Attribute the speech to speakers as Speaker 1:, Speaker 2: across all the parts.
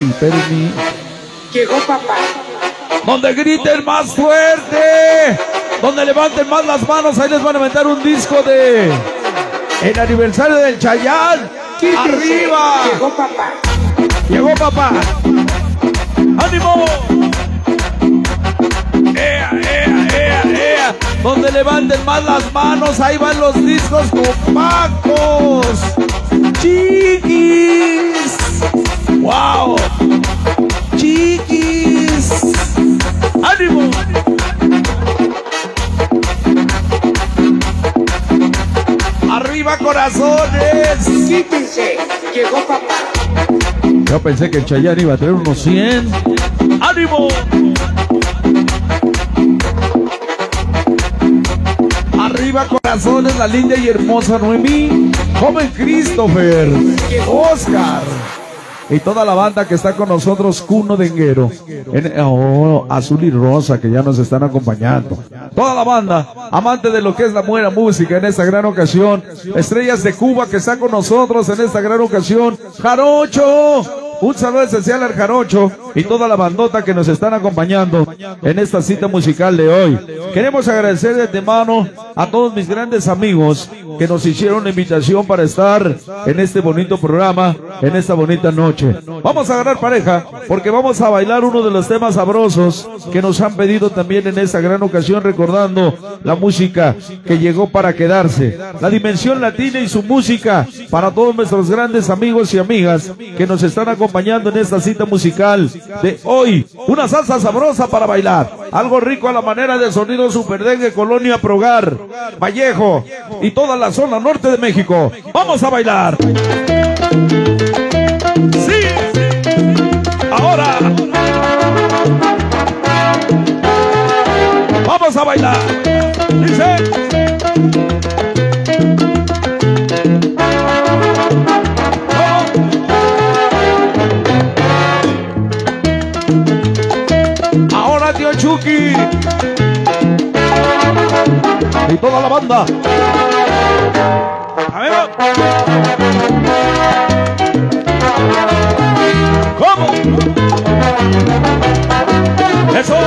Speaker 1: Permi.
Speaker 2: Llegó papá.
Speaker 1: Donde griten más fuerte, donde levanten más las manos, ahí les van a meter un disco de el aniversario del Chayanne. ¡Arriba!
Speaker 2: Llegó papá.
Speaker 1: Llegó papá. ¡Ánimo! ¡Ea, ea, ea, ea! Donde levanten más las manos, ahí van los discos compactos. ¡Chiquis! ¡Wow! ¡Chiquis! ¡Ánimo! ¡Arriba, corazones!
Speaker 2: Quítense. Llegó papá.
Speaker 1: Yo pensé que el Chayanne iba a tener unos 100. ¡Ánimo! Arriba, corazones, la linda y hermosa Noemí, joven Christopher, Oscar y toda la banda que está con nosotros, Cuno Denguero, Azul y Rosa, que ya nos están acompañando. Toda la banda, amante de lo que es la buena música en esta gran ocasión. Estrellas de Cuba que está con nosotros en esta gran ocasión. Jarocho, un saludo especial al Jarocho y toda la bandota que nos están acompañando en esta cita musical de hoy. Queremos agradecer de antemano a todos mis grandes amigos que nos hicieron la invitación para estar en este bonito programa, en esta bonita noche. Vamos a agarrar pareja porque vamos a bailar uno de los temas sabrosos que nos han pedido también en esta gran ocasión, recordando la música que llegó para quedarse, la dimensión latina y su música para todos nuestros grandes amigos y amigas que nos están acompañando en esta cita musical de hoy. Una salsa sabrosa para bailar, algo rico a la manera de Sonido Superdengue, Colonia Progar, Vallejo y toda la zona norte de México. ¡Vamos a bailar! ¡Sí! ¡Ahora! ¡Vamos a bailar! ¡Dice! ¡Ahora, tío Chucky! Y toda la banda. A ver. ¿Cómo? Eso.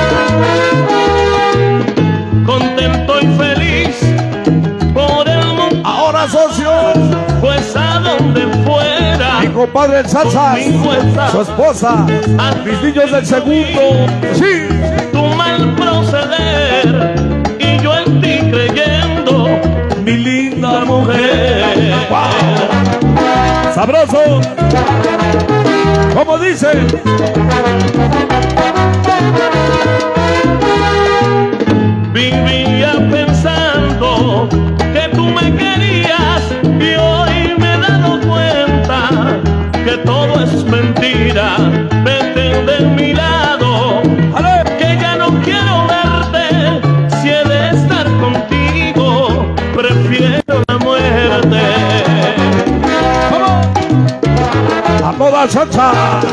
Speaker 3: Contento y feliz por el mundo.
Speaker 1: Ahora, socios.
Speaker 3: Pues a donde fuera.
Speaker 1: Mi compadre el Salsas, su esposa, mis niños del segundo. Sí.
Speaker 3: Tu mal proceder y yo en ti creyendo,
Speaker 1: Mi linda
Speaker 3: mujer.
Speaker 1: Wow. Sabroso. ¿Cómo dice?
Speaker 3: Vivía pensando que tú me querías y hoy me he dado cuenta que todo es mentira. Vete de mi lado, que ya no quiero verte. Si he de estar contigo, prefiero la muerte.
Speaker 1: ¿Cómo? A toda salsa.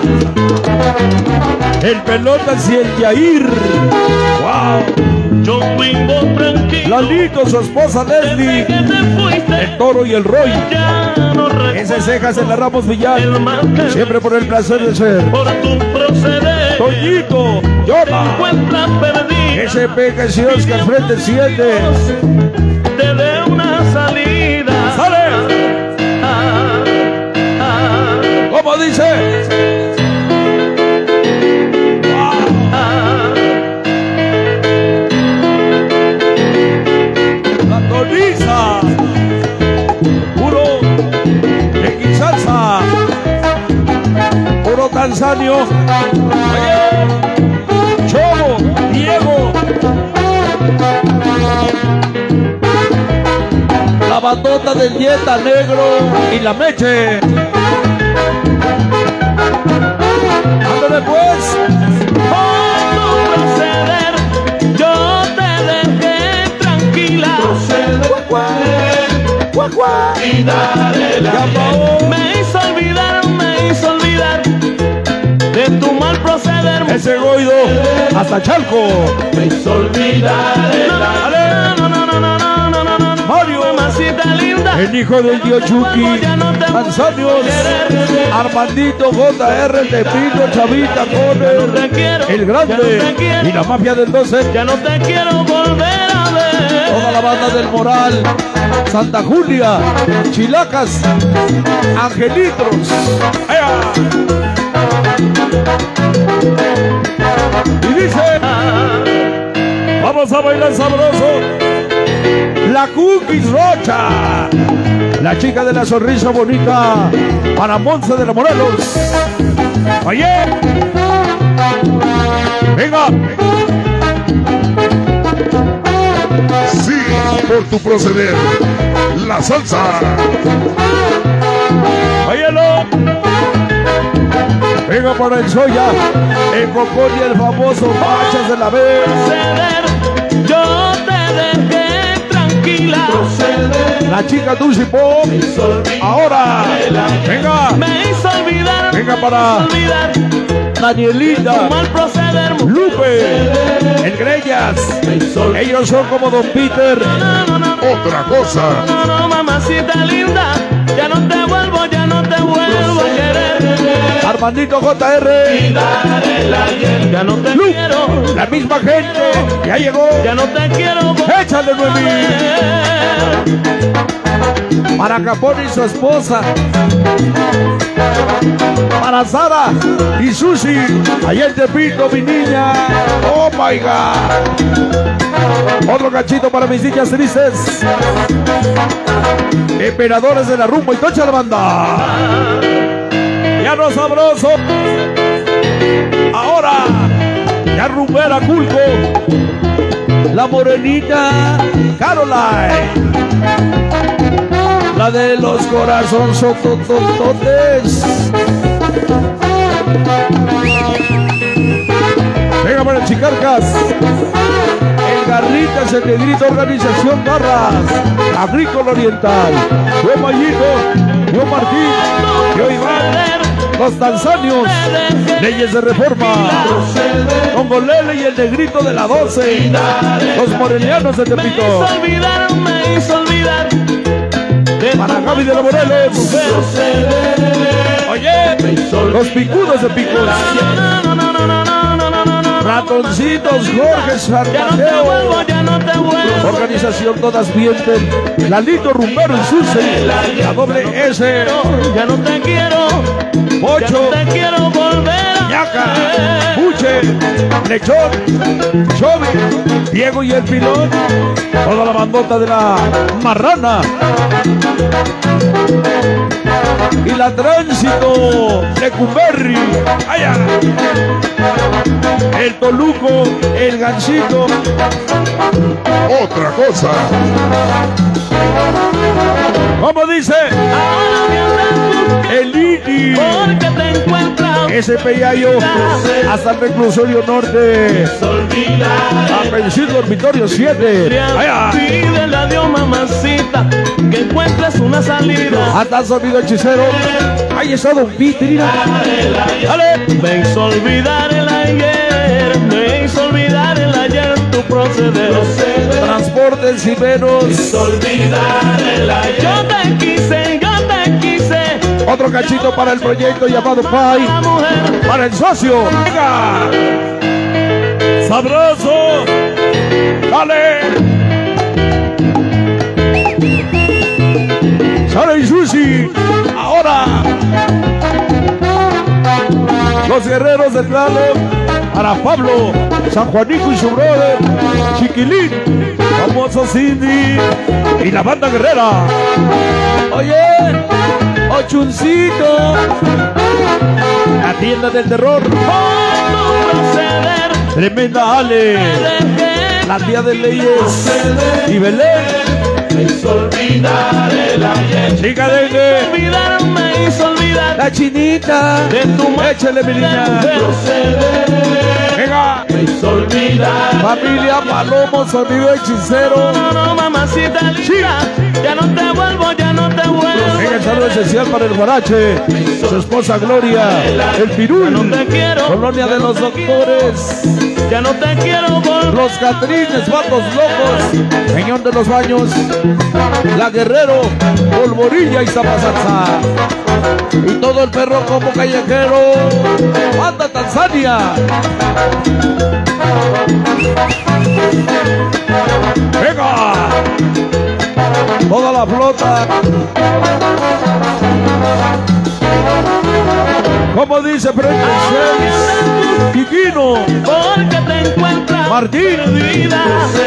Speaker 1: El Pelotas y el Yair. Wow.
Speaker 3: Yo vivo tranquilo.
Speaker 1: Lalito, su esposa Leslie.
Speaker 3: Desde que te fuiste,
Speaker 1: El Toro y el Roy.
Speaker 3: ya no recuerdo
Speaker 1: Ese cejas en la Ramos Villar.
Speaker 3: el mal que
Speaker 1: Siempre por el placer de ser.
Speaker 3: por tu proceder.
Speaker 1: Toñito,
Speaker 3: Te
Speaker 1: Yola.
Speaker 3: encuentras perdida.
Speaker 1: Ese Peca y Oscar frente 7.
Speaker 3: Te dé una salida.
Speaker 1: ¡Sale! ¿Cómo dice? La Toniza. Puro X salsa. Puro Tanzanio. Oye. Chobo, Diego. La batota del Dieta Negro y la Meche. Ándale pues.
Speaker 3: Por tu proceder, yo te dejé tranquila.
Speaker 1: Y dale la
Speaker 3: Me hizo olvidar de tu mal proceder.
Speaker 1: ese Goido hasta Chalco.
Speaker 3: Me hizo olvidar.
Speaker 1: Dale.
Speaker 3: No,
Speaker 1: Mario.
Speaker 3: mamacita linda.
Speaker 1: el hijo del tío Chucky, Manzanios, Armandito, JR, Tepito, Chavita, Conner, el grande y la mafia del 12.
Speaker 3: Ya no te quiero volver a ver.
Speaker 1: Toda la banda del Moral, Santa Julia, Chilacas, Angelitos. ¡Ea! Y dice, vamos a bailar sabroso. La Cookies Rocha, la chica de la sonrisa bonita, para Monza de la Morelos. Oye, venga.
Speaker 4: Sí, por tu proceder, la salsa.
Speaker 1: Óyelo. Venga para el Soya, el Cocón y el famoso Machas de la B.
Speaker 3: Yo te dejé tranquila.
Speaker 1: La chica Dulce Pop. Ahora, venga.
Speaker 3: Me hizo olvidar.
Speaker 1: Venga para
Speaker 3: olvidar.
Speaker 1: Danielita,
Speaker 3: Mal proceder.
Speaker 1: Lupe, el Grellas. Ellos son como Don Peter.
Speaker 4: Otra cosa.
Speaker 3: No, mamacita linda. Ya no te vuelvo, ya no te vuelvo a querer.
Speaker 1: Armandito JR.
Speaker 3: Ya no te
Speaker 1: Luke,
Speaker 3: quiero.
Speaker 1: la misma gente. Ya llegó.
Speaker 3: Ya no te quiero.
Speaker 1: Échale, Noemí. Para Capón y su esposa. Para Sara y Susi. Allá en Tepito, mi niña. Oh my God. Otro cachito para mis niñas tristes. Emperadores de la rumba y tocha la banda. Ya no sabroso. Ahora. Ya rumbera Culco. La morenita Caroline. La de los corazones sototototes. Venga para el Chicarcas. El Garritas, el Negrito, Organización Garras. Agrícola Oriental. Yo Mayito. Yo Martín. Yo Iván. Los Tanzanios. Leyes de Reforma. Congolele y el Negrito de la 12. Los morelianos de Tepito.
Speaker 3: Me hizo olvidar.
Speaker 1: Para Gaby de la Morelos. Oye, los picudos de Picos. Ratoncitos Jorge San Mateo.
Speaker 3: Ya no te vuelvo.
Speaker 1: Organización Todas Mienten. Lalito Rumbero y Susi. La doble S.
Speaker 3: Ya no te quiero.
Speaker 1: Pocho.
Speaker 3: Ya no te quiero volver a
Speaker 1: Yaca.
Speaker 3: ver.
Speaker 1: Buche. Lechón. Chovi. Diego y el Pilón. Toda la bandota de la Marrana. Y la Tránsito de Cumberry. Allá. El Toluco, el Ganchito.
Speaker 4: Otra cosa.
Speaker 1: ¿Cómo dice?
Speaker 3: Ahora me andas
Speaker 1: El Iti.
Speaker 3: porque te encuentras.
Speaker 1: Ese Peyayo hasta el reclusorio norte. A Pensil Dormitorio 7. Allá.
Speaker 3: Pídele a Dios, mamacita, que encuentres una salida.
Speaker 1: Hasta el sonido hechicero. Ahí está Don Peter. Mira. Dale.
Speaker 3: Me hizo olvidar el ayer. Me hizo olvidar el ayer tu proceder.
Speaker 1: Transportes y menos.
Speaker 3: Olvidar el ayer. Yo te quise, yo te quise.
Speaker 1: Otro cachito para el proyecto llamado Pai.
Speaker 3: La mujer.
Speaker 1: Para el socio. Venga. Sabroso. Dale. Sara y Susi. Ahora. Los guerreros del Tlaloc. Para Pablo. San Juanico y su brother. Chiquilín. Famoso Cindy. Y la banda guerrera. Oye. Ochuncito. La tienda del terror.
Speaker 3: Por tu proceder.
Speaker 1: Tremenda Ale. La tía de Leyes. Y Belén.
Speaker 3: Me hizo olvidar el ayer.
Speaker 1: Chica de
Speaker 3: Olvidar, me hizo olvidar.
Speaker 1: la chinita.
Speaker 3: De tu
Speaker 1: Échale, mi niña.
Speaker 3: proceder.
Speaker 1: Venga.
Speaker 3: Me hizo olvidar. olvidar.
Speaker 1: Familia Palomo, sonido hechicero.
Speaker 3: No, mamacita linda, ya no te vuelvo, ya no te vuelvo.
Speaker 1: Venga, el saludo esencial para el Guarache, su esposa Gloria, el Pirul,
Speaker 3: No te quiero,
Speaker 1: Colonia de los Doctores,
Speaker 3: ya no te quiero volver.
Speaker 1: los Catrines, Vatos Locos, Peñón de los Baños, La Guerrero, Polvorilla y Zapazazá. Y todo el perro como callejero. ¡Anda Tanzania! ¡Venga! Toda la flota. Como dice Frente 6, Quiquino,
Speaker 3: Porque te encuentras
Speaker 1: Martín,
Speaker 3: perdida.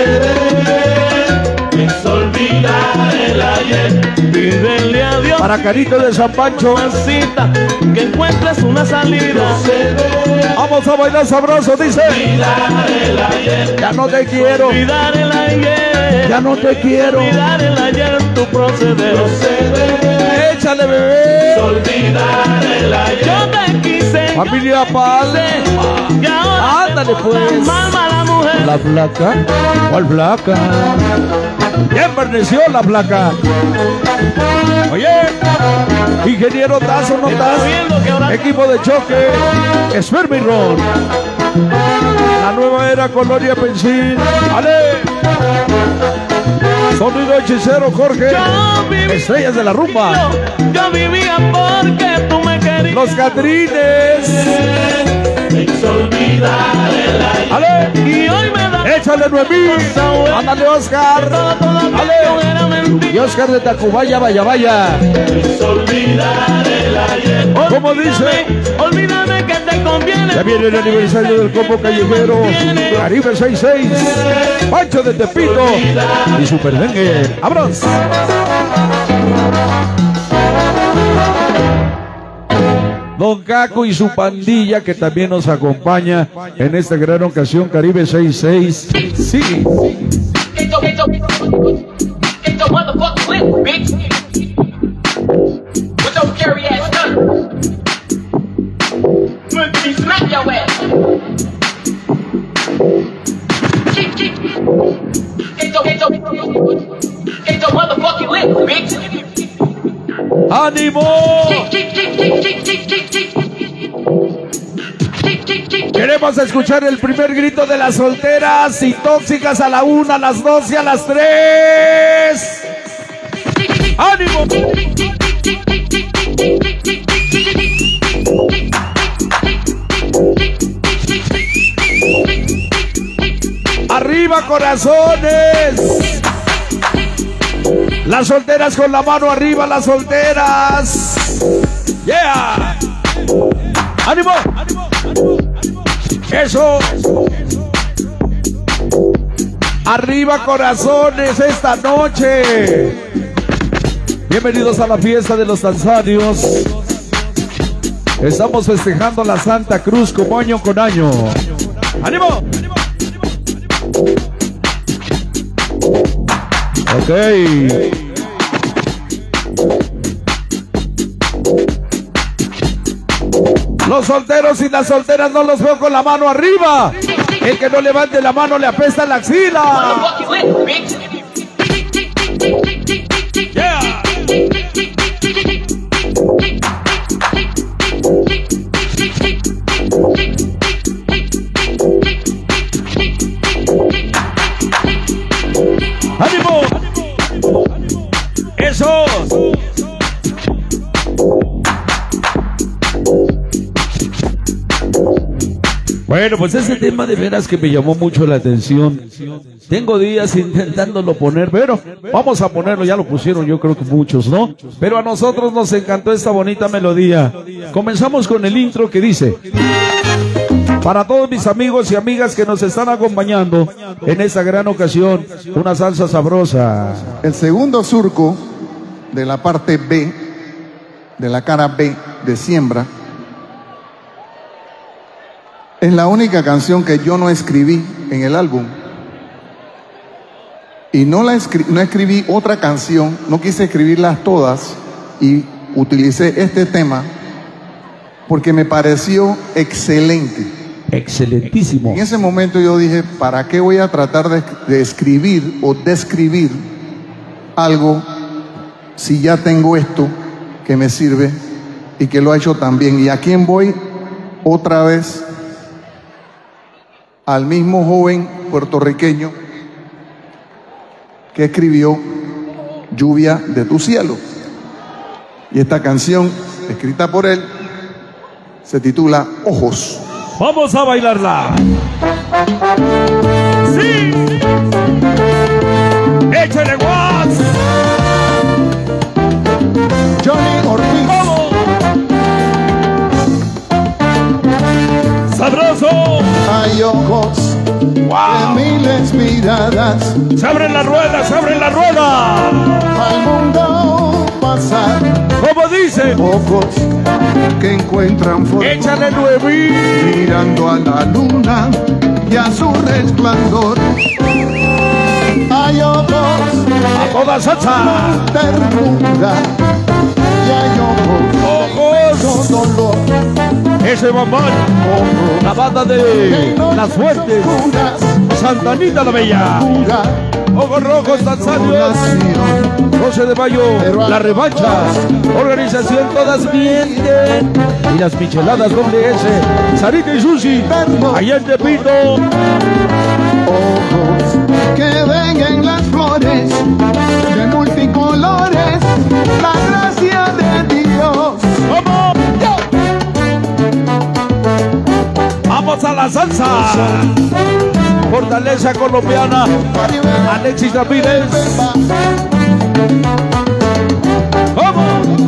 Speaker 3: Es olvidar el ayer. Pídele a Dios,
Speaker 1: para Carito de San Pancho.
Speaker 3: mamacita, que encuentres una salida.
Speaker 1: Vamos a bailar sabroso, dice.
Speaker 3: Olvidar el ayer.
Speaker 1: Ya no te quiero,
Speaker 3: Olvidar el ayer.
Speaker 1: ya no te quiero.
Speaker 3: Olvidar el ayer, tu proceder.
Speaker 1: Échale, bebé.
Speaker 3: Olvidar el ayer. Yo te quise.
Speaker 1: Familia Pal.
Speaker 3: Y ahora
Speaker 1: Ándale, pues.
Speaker 3: mal mala mujer.
Speaker 1: La placa. ¿Cuál placa? Ya enverneció la placa. Oye, ingeniero Tazo, no
Speaker 3: Estás viendo que ahora
Speaker 1: equipo de choque, Espermirron. La nueva era Colonia Pensil. ¡Ale! Sonido hechicero, Jorge.
Speaker 3: yo viví.
Speaker 1: Estrellas de la rumba.
Speaker 3: Yo vivía porque tú me querías.
Speaker 1: Los Catrines.
Speaker 3: Es olvidar el ayer.
Speaker 1: ¡Ale!
Speaker 3: Y hoy me da.
Speaker 1: Échale, Noemí. Ándale, Oscar.
Speaker 3: Todo
Speaker 1: ¡Ale!
Speaker 3: era mentira.
Speaker 1: Y Oscar de Tacubaya, vaya.
Speaker 3: Es olvidar el ayer.
Speaker 1: ¿Cómo dice?
Speaker 3: Olvídame que te conviene.
Speaker 1: Ya viene el aniversario del Combo Callejero, Caribe 66, Pancho de Tepito y Super Dengue. ¡Abros! Don Caco y su pandilla que también nos acompaña en esta gran ocasión, Caribe 66. Sí.
Speaker 5: It's a motherfucking lit, bitch. With those scary ass guns. Smack your ass. It's a motherfucking lit, bitch.
Speaker 1: ¡Ánimo! Queremos escuchar el primer grito de las solteras y tóxicas a la 1, a las 2 y a las 3. ¡Ánimo! ¡Arriba, corazones! Las solteras con la mano arriba, las solteras. ¡Yeah! ¡Ánimo! ¡Eso! ¡Arriba, corazones, esta noche! Bienvenidos a la fiesta de los tanzanios. Estamos festejando la Santa Cruz como año con año. ¡Ánimo! Ok. Los solteros y las solteras no los veo con la mano arriba. El que no levante la mano le apesta la axila.
Speaker 5: Motherfucking lit, bitch.
Speaker 1: Yeah. ¡Ánimo! ¡Eso! Bueno, pues ese tema de veras que me llamó mucho la atención. Tengo días intentándolo poner, pero vamos a ponerlo, ya lo pusieron yo creo que muchos, ¿no? Pero a nosotros nos encantó esta bonita melodía. Comenzamos con el intro que dice: para todos mis amigos y amigas que nos están acompañando en esta gran ocasión, una salsa sabrosa.
Speaker 6: El segundo surco de la parte B, de la cara B de Siembra, es la única canción que yo no escribí en el álbum. Y no escribí otra canción, no quise escribirlas todas y utilicé este tema porque me pareció excelente.
Speaker 1: Excelentísimo.
Speaker 6: En ese momento yo dije, ¿para qué voy a tratar de escribir o describir algo si ya tengo esto que me sirve y que lo ha hecho tan bien? ¿Y a quién voy? Otra vez al mismo joven puertorriqueño que escribió Lluvia de tu cielo. Y esta canción, escrita por él, se titula Ojos.
Speaker 1: Vamos a bailarla. Sí. Échale guas.
Speaker 6: Johnny Ortiz.
Speaker 1: Vamos. Sabroso.
Speaker 6: Hay ojos
Speaker 1: Wow.
Speaker 6: de miles miradas
Speaker 1: Se abren las ruedas, se abren las ruedas.
Speaker 6: al mundo pasar.
Speaker 1: Como dice,
Speaker 6: Ojos que encuentran fortuna
Speaker 1: échale 9.
Speaker 6: mirando a la luna y a su resplandor. Hay ojos
Speaker 1: A toda salsa.
Speaker 6: de ternura y hay ojos
Speaker 1: Ojos.
Speaker 6: de dolor.
Speaker 1: Ese bombón.
Speaker 6: Ojos
Speaker 1: La banda
Speaker 6: que
Speaker 1: de
Speaker 6: noches
Speaker 1: Las Fuentes.
Speaker 6: oscuras
Speaker 1: Santa Anita la Bella.
Speaker 6: pura
Speaker 1: Ojos Rojos Tanzanios.
Speaker 6: oración.
Speaker 1: 12 de mayo, La Revancha. Organización Todas Mienten. Y las micheladas doble S. Sarita y Sushi. Allá en Tepito.
Speaker 6: Ojos que ven en las flores de multicolores la gracia de Dios.
Speaker 1: ¡Vamos! ¡Vamos a la salsa! Fortaleza colombiana. Alexis Ramírez. ¡Vamos!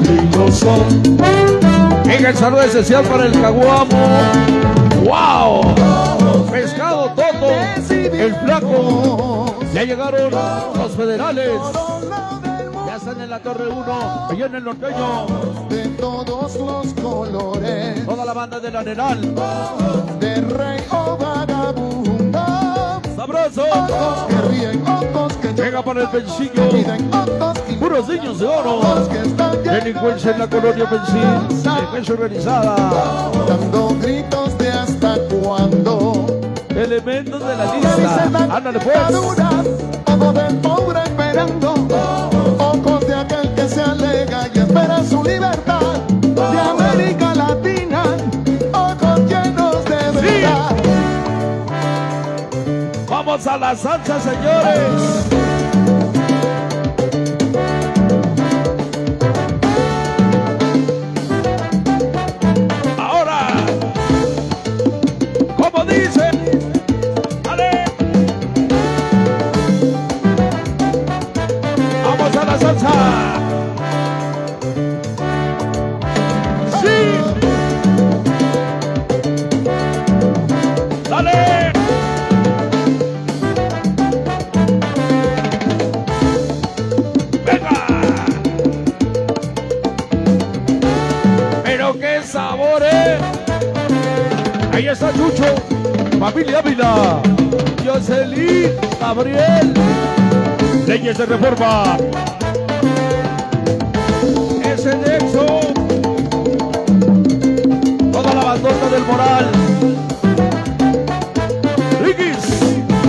Speaker 1: En el saludo especial para el Caguamo. ¡Wow! Pescado Toto. El Flaco. Ya llegaron los federales. Ya están en la Torre 1. Allá en el norteño.
Speaker 6: De todos los colores,
Speaker 1: Toda la banda del Arenal.
Speaker 6: de rey o vagabundo,
Speaker 1: ¡Sabroso!
Speaker 6: ojos que ríen, ojos que
Speaker 1: Llega para el Pensillo.
Speaker 6: piden, ojos que
Speaker 1: Puros niños de oro.
Speaker 6: ojos que están
Speaker 1: Delincuencia en la colonia Pensil. Delincuencia organizada.
Speaker 6: dando gritos de hasta cuándo.
Speaker 1: Elementos de la lista. Ándale pues.
Speaker 6: Ojos del pobre esperando, ojos de aquel que se alega y espera su libertad. De América Latina, ojos llenos de verdad.
Speaker 1: Vamos a la salsa, señores. Ahora, como dicen, dale. Vamos a la salsa. Sí. Dale. Venga. Pero qué sabor, Ahí está Chucho, familia Ávila, Jocelyn, Gabriel, Leyes de Reforma, ese Nexo, toda la bandota del Moral, Riquis,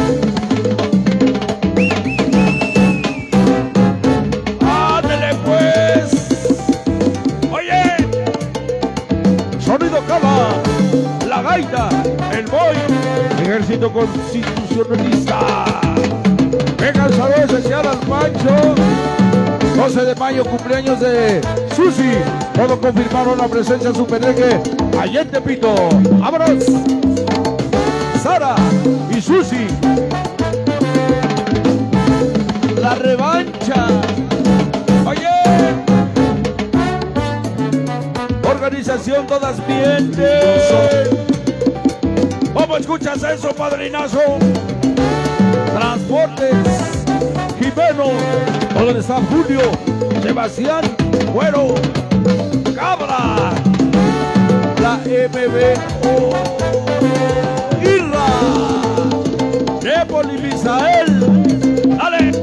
Speaker 1: ándele pues, oye, Sonido Cava, La Gaita, El Boy, Ejército Constitucionalista. Venga el saludo especial al Pancho. 12 de mayo, cumpleaños de Susi. Todos confirmaron la presencia en su peneque allá en Tepito. ¡Vámonos! Sara y Susi. La Revancha. Oye. Organización Todas Mienten. ¿Cómo escuchas eso, padrinazo? Transportes Jimeno, donde está Julio, Sebastián, Güero, Cabra, la MBO, Irra, Nepoli, Misael, dale,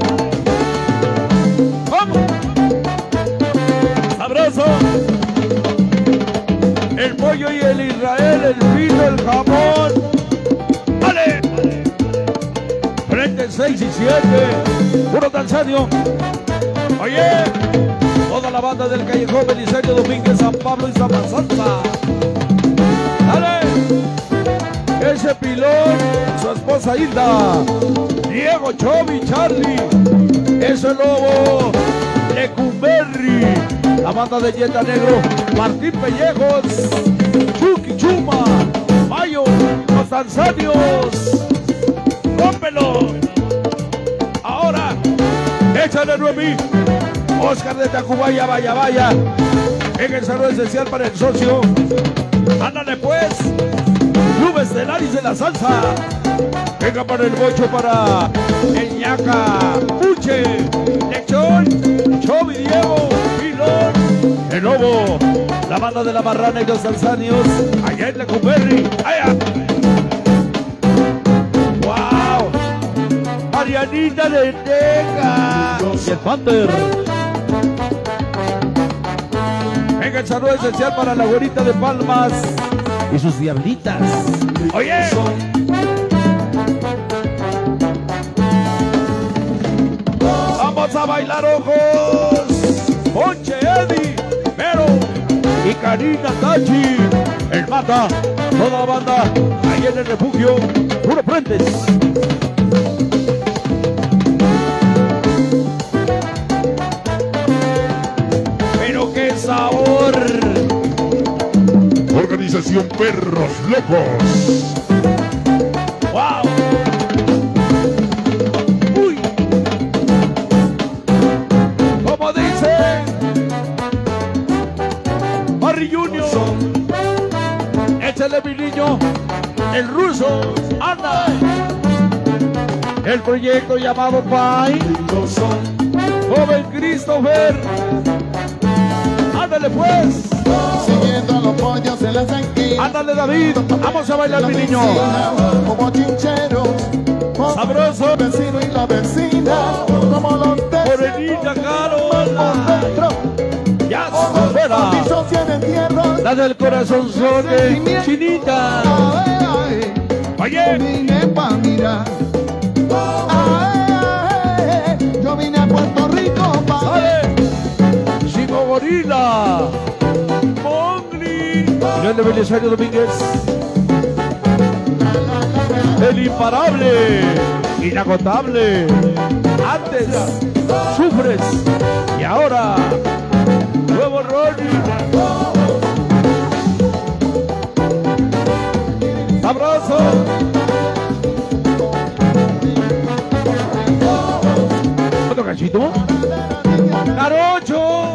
Speaker 1: vamos, sabroso, el pollo y el Israel, el vino, el jamón. 6 y 7. Puro Tanzanio. Oye, toda la banda del Callejón Belisario Domínguez, San Pablo y Salsa. Dale. Ese Pilón, su esposa Hilda, Diego, Chobi, Charlie, ese Lobo, Lecumberri, la banda de Yeta Negro, Martín Pellejos, Chucky Chuma, Mayo, los Tanzanios. ¡Rómpelo! Ahora, échale Noemí, Oscar de Tacubaya, vaya. En el saludo esencial para el socio. Ándale pues. Club Estelaris de la Salsa. Venga para el bocho, para el ñaca, Puche, Lechón, Chobi, Diego, Pilón, el Lobo, la banda de la Marrana y los Tanzanios, allá en Lecumberri, allá. ¡Wow! Marianita de Teca y el Panther. Venga el saludo esencial para la güerita de Palmas y sus diablitas. Oye, vamos a bailar, ojos. Ponche, Eddie, Pero y Karina Tachi, el Mata, toda la banda ahí en el refugio. Puro Prentes. Pero qué sabor.
Speaker 4: Organización Perros Locos.
Speaker 1: ¡Wow! ¡Uy! Como dice Barry Junior, échale mi niño, el ruso, anda. El proyecto llamado Pai, joven Christopher, ándale pues.
Speaker 7: Siguiendo los pollos en la esquina.
Speaker 1: Ándale David, vamos a bailar mi niño.
Speaker 7: Como chincheros,
Speaker 1: Sabroso.
Speaker 7: el vecino y la vecina, como los
Speaker 1: Morenita Carola,
Speaker 7: dentro,
Speaker 1: ya se fuera.
Speaker 7: mi socio en entierros.
Speaker 1: La del corazón son Chinita. Oye,
Speaker 7: Vine pa' mirar. Yo vine a Puerto Rico pa'
Speaker 1: sale Chico Gorila, Mongli, el de Belisario Domínguez, el imparable, inagotable. Antes sufres y ahora nuevo Ronnie. Sabroso. ¿Otro cachito? Carocho.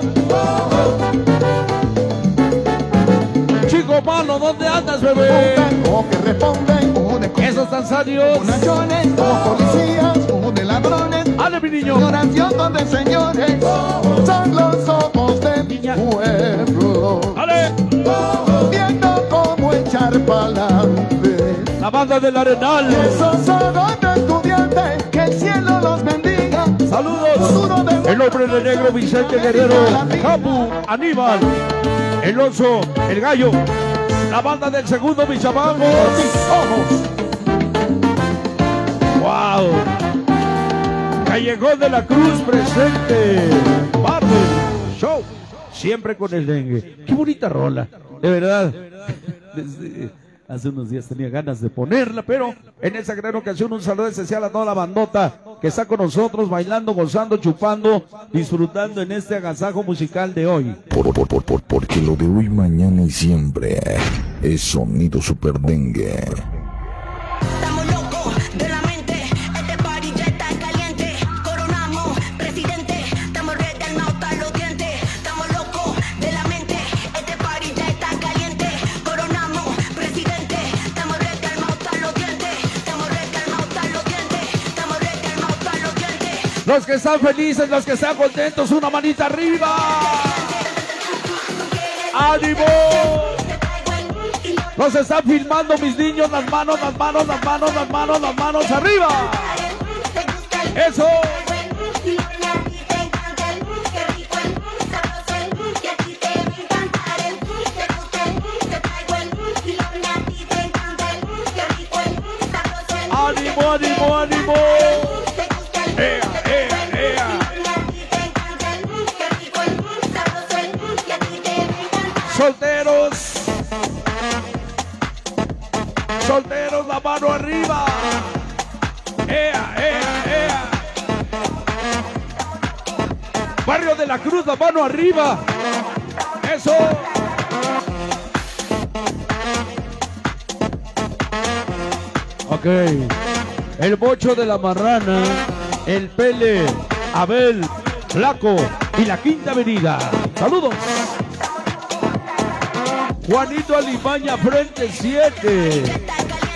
Speaker 1: Chico malo, ¿dónde andas, bebé?
Speaker 7: o que responden, o de
Speaker 1: Esos tanzanios.
Speaker 7: nachones, o policías, o de ladrones.
Speaker 1: ¡Ale, mi niño!
Speaker 7: Oración donde señores son los ojos de mi
Speaker 1: Niña.
Speaker 7: pueblo,
Speaker 1: ¡Ale!
Speaker 7: viendo cómo echar pa'lante.
Speaker 1: La banda del Arenal.
Speaker 7: Esos ojos de estudiantes, que el cielo los bendiga.
Speaker 1: Saludos. El hombre de negro, Vicente Guerrero. Capu, Aníbal. El oso, el gallo. La banda del segundo, mis chamacos. ¡Wow! Callejón de la Cruz presente. Barber Show. Siempre con el dengue. Qué bonita rola. De verdad. Desde hace unos días tenía ganas de ponerla, pero en esa gran ocasión un saludo especial a toda la bandota que está con nosotros bailando, gozando, chupando, disfrutando en este agasajo musical de hoy.
Speaker 8: Porque lo de hoy, mañana y siempre es Sonido Super Dengue.
Speaker 9: Estamos locos de la mente, este party ya está caliente. Coronamos, presidente, estamos ready al mauta los dientes. Estamos locos de la mente, este party ya está caliente. Coronamos, presidente, estamos ready al mauta los dientes. Estamos ready al mauta los dientes. Estamos ready al mauta los dientes.
Speaker 1: Los que están felices, los que están contentos, una manita arriba. ¡Ánimo! Nos están filmando mis niños, las manos, las manos, las manos, las manos, las manos arriba. Eso. Ánimo, ánimo, ánimo. Solteros, la mano arriba. ¡Ea, ea, ea! Barrio de la Cruz, la mano arriba. ¡Eso! Ok. El Bocho de la Marrana, el Pele, Abel, Flaco y la Quinta Avenida. ¡Saludos! Juanito Alimaña, frente 7.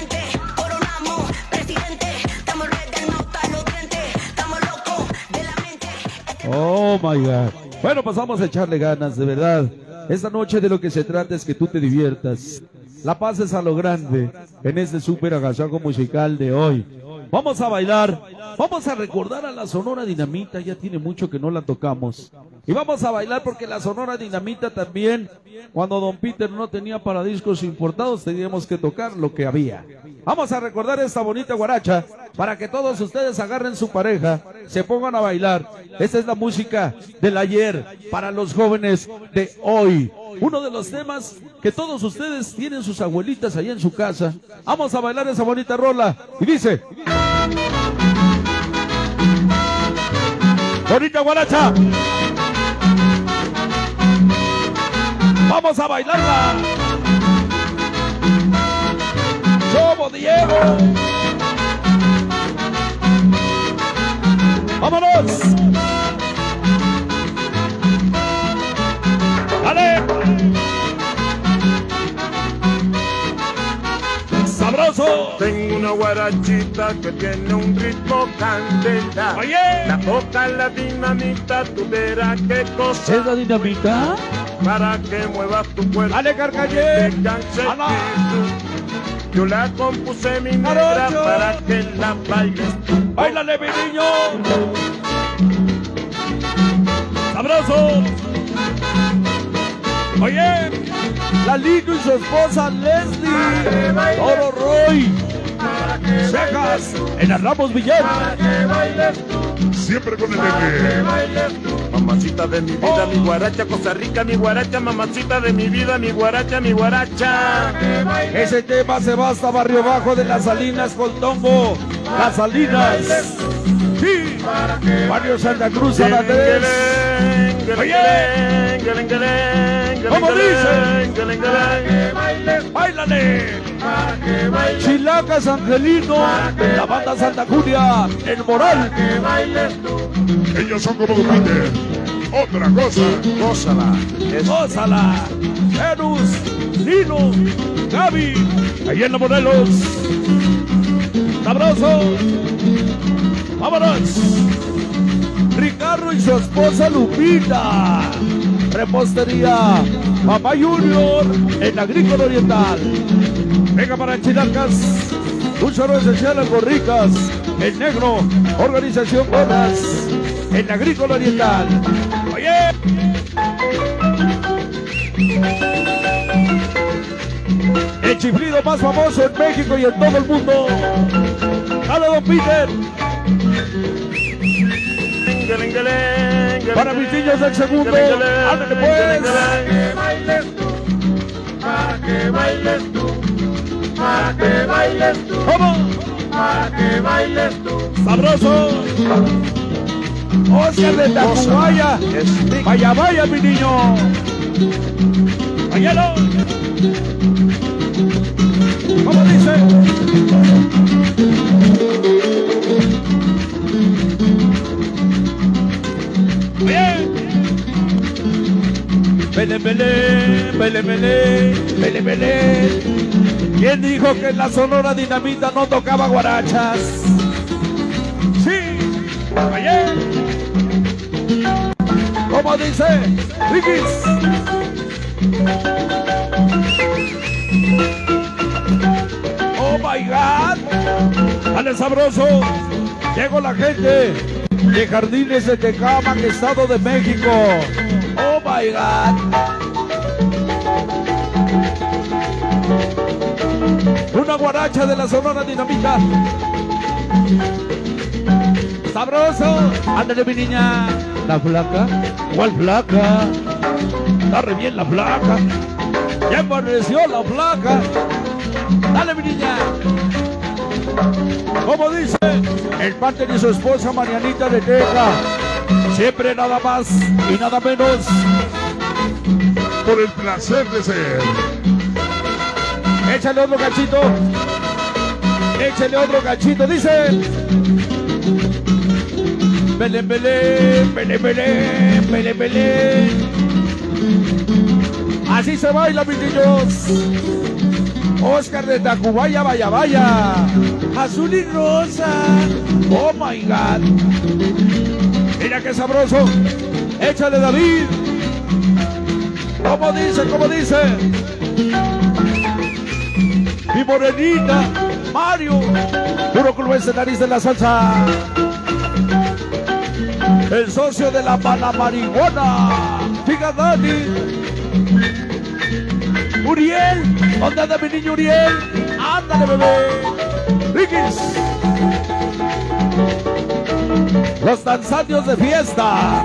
Speaker 1: Oh my God. Bueno, pasamos a echarle ganas, de verdad. Esta noche de lo que se trata es que tú te diviertas. La pases a lo grande en este súper agasajo musical de hoy. Vamos a bailar, vamos a recordar a la Sonora Dinamita, ya tiene mucho que no la tocamos. Y vamos a bailar porque la Sonora Dinamita también, cuando Don Peter no tenía para discos importados, teníamos que tocar lo que había. Vamos a recordar esta bonita guaracha para que todos ustedes agarren su pareja, se pongan a bailar. Esta es la música del ayer para los jóvenes de hoy. Uno de los temas que todos ustedes tienen sus abuelitas allá en su casa. Vamos a bailar esa bonita rola. Y dice... bonita guaracha. Vamos a bailarla. Somos Diego. ¡Vámonos! ¡Dale! ¡Sabroso!
Speaker 10: Tengo una guarachita que tiene un ritmo candela.
Speaker 1: ¡Oye!
Speaker 10: La toca la dinamita, tú verás qué cosa.
Speaker 1: ¿Es la dinamita?
Speaker 10: Para que muevas tu cuerpo.
Speaker 1: ¡Dale, Carcalle!
Speaker 10: Yo la compuse mi negra para que la bailes tú.
Speaker 1: ¡Báilale, mi niño! ¡Sabroso! Oye, Lalito y su esposa Leslie, Toro Roy, Cejas, en el Ramos Villar.
Speaker 4: Siempre con el bebé.
Speaker 10: Mamacita de mi vida, mi guaracha, Costa Rica, mi guaracha, mamacita de mi vida, mi guaracha, mi guaracha.
Speaker 1: Ese tema se va hasta Barrio Bajo de Las Salinas con Tombo, Las Salinas. Sí, Barrio Santa Cruz, San Andrés. Oye, ¿cómo dice? ¡Báilale! Chilacas Angelino, la banda Santa Julia, el Moral.
Speaker 4: Ellos son como Peter. Otra cosa.
Speaker 10: Gózala.
Speaker 1: Gózala. Venus, Lino, Gaby, ahí en los Morelos. Sabroso. ¡Vámonos! Ricardo y su esposa Lupita. Repostería Papá Junior en Agrícola Oriental. Venga para Chilacas. Un saludo esencial a Gorricas. El Negro. Organización Gorras en Agrícola Oriental. Oye. El chiflido más famoso en México y en todo el mundo. ¡Dale, Don Peter! Para mis niños del segundo, ándale pues.
Speaker 10: Para que bailes tú, para que bailes tú,
Speaker 1: ¿Cómo?
Speaker 10: para que bailes tú.
Speaker 1: Sabroso. Oscar de Tacubaya. Vaya, vaya, mi niño. Váyalo. ¿Cómo dice? Bien. Pele, pele, pele, pele, pele, pele. ¿Quién dijo que en la Sonora Dinamita no tocaba guarachas? Sí. Ayer. ¿Cómo dice? Riquis. Oh my God. Dale, sabroso. Llegó la gente de Jardines de Tecámac, Estado de México. Oh my God. Una guaracha de la Sonora Dinamita. Sabroso. Ándale, mi niña. La flaca. ¿Cuál flaca? Está re bien la flaca. Ya apareció la flaca. Dale, mi niña. Como dice el Panther y su esposa Marianita de Teja. Siempre nada más y nada menos.
Speaker 4: Por el placer de ser.
Speaker 1: Échale otro cachito. Échale otro cachito. Dice. Belén, Belén, Belén, Belén, Belén, Belén. Así se baila, mis niños. Oscar de Tacubaya, vaya, vaya. Azul y rosa. Oh my God. Mira qué sabroso. Échale, David. ¿Cómo dice? ¿Cómo dice? Mi morenita, Mario. Puro club nariz de la salsa. El socio de la Panamarihuana. Figa Dani. Uriel. ¿Dónde anda mi niño Uriel? Ándale, bebé. Riquis. Los danzantes de fiesta.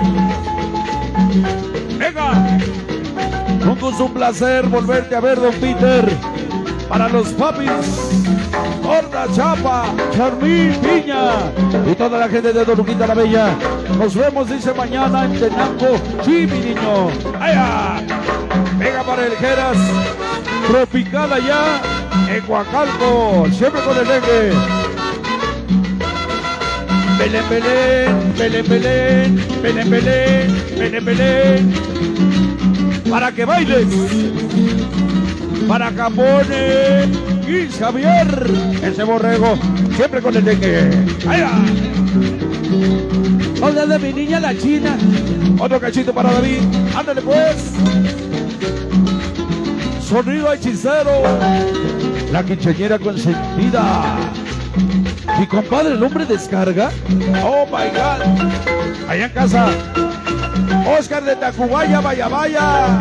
Speaker 1: Venga. Un gusto, un placer volverte a ver, don Peter. Para los papis. Horda, Chapa, Charmín, Piña y toda la gente de Toluquita la Bella. Nos vemos, dice, mañana en Tenango. Sí, mi niño. ¡Allá! Venga para el Geras. Tropical allá en Huacalco. Siempre con el dengue. Belén, Belén, Belén, Belén, Belén, Belén, Belén, Belén. Para que bailes. Para Capone y Javier, ese borrego, siempre con el dengue. ¡Allá! Hola de mi niña la China. Otro cachito para David. Ándale pues. Sonido hechicero. La quinceañera consentida. Mi compadre, el hombre descarga. Oh my God. Allá en casa. Oscar de Tacubaya, vaya, vaya.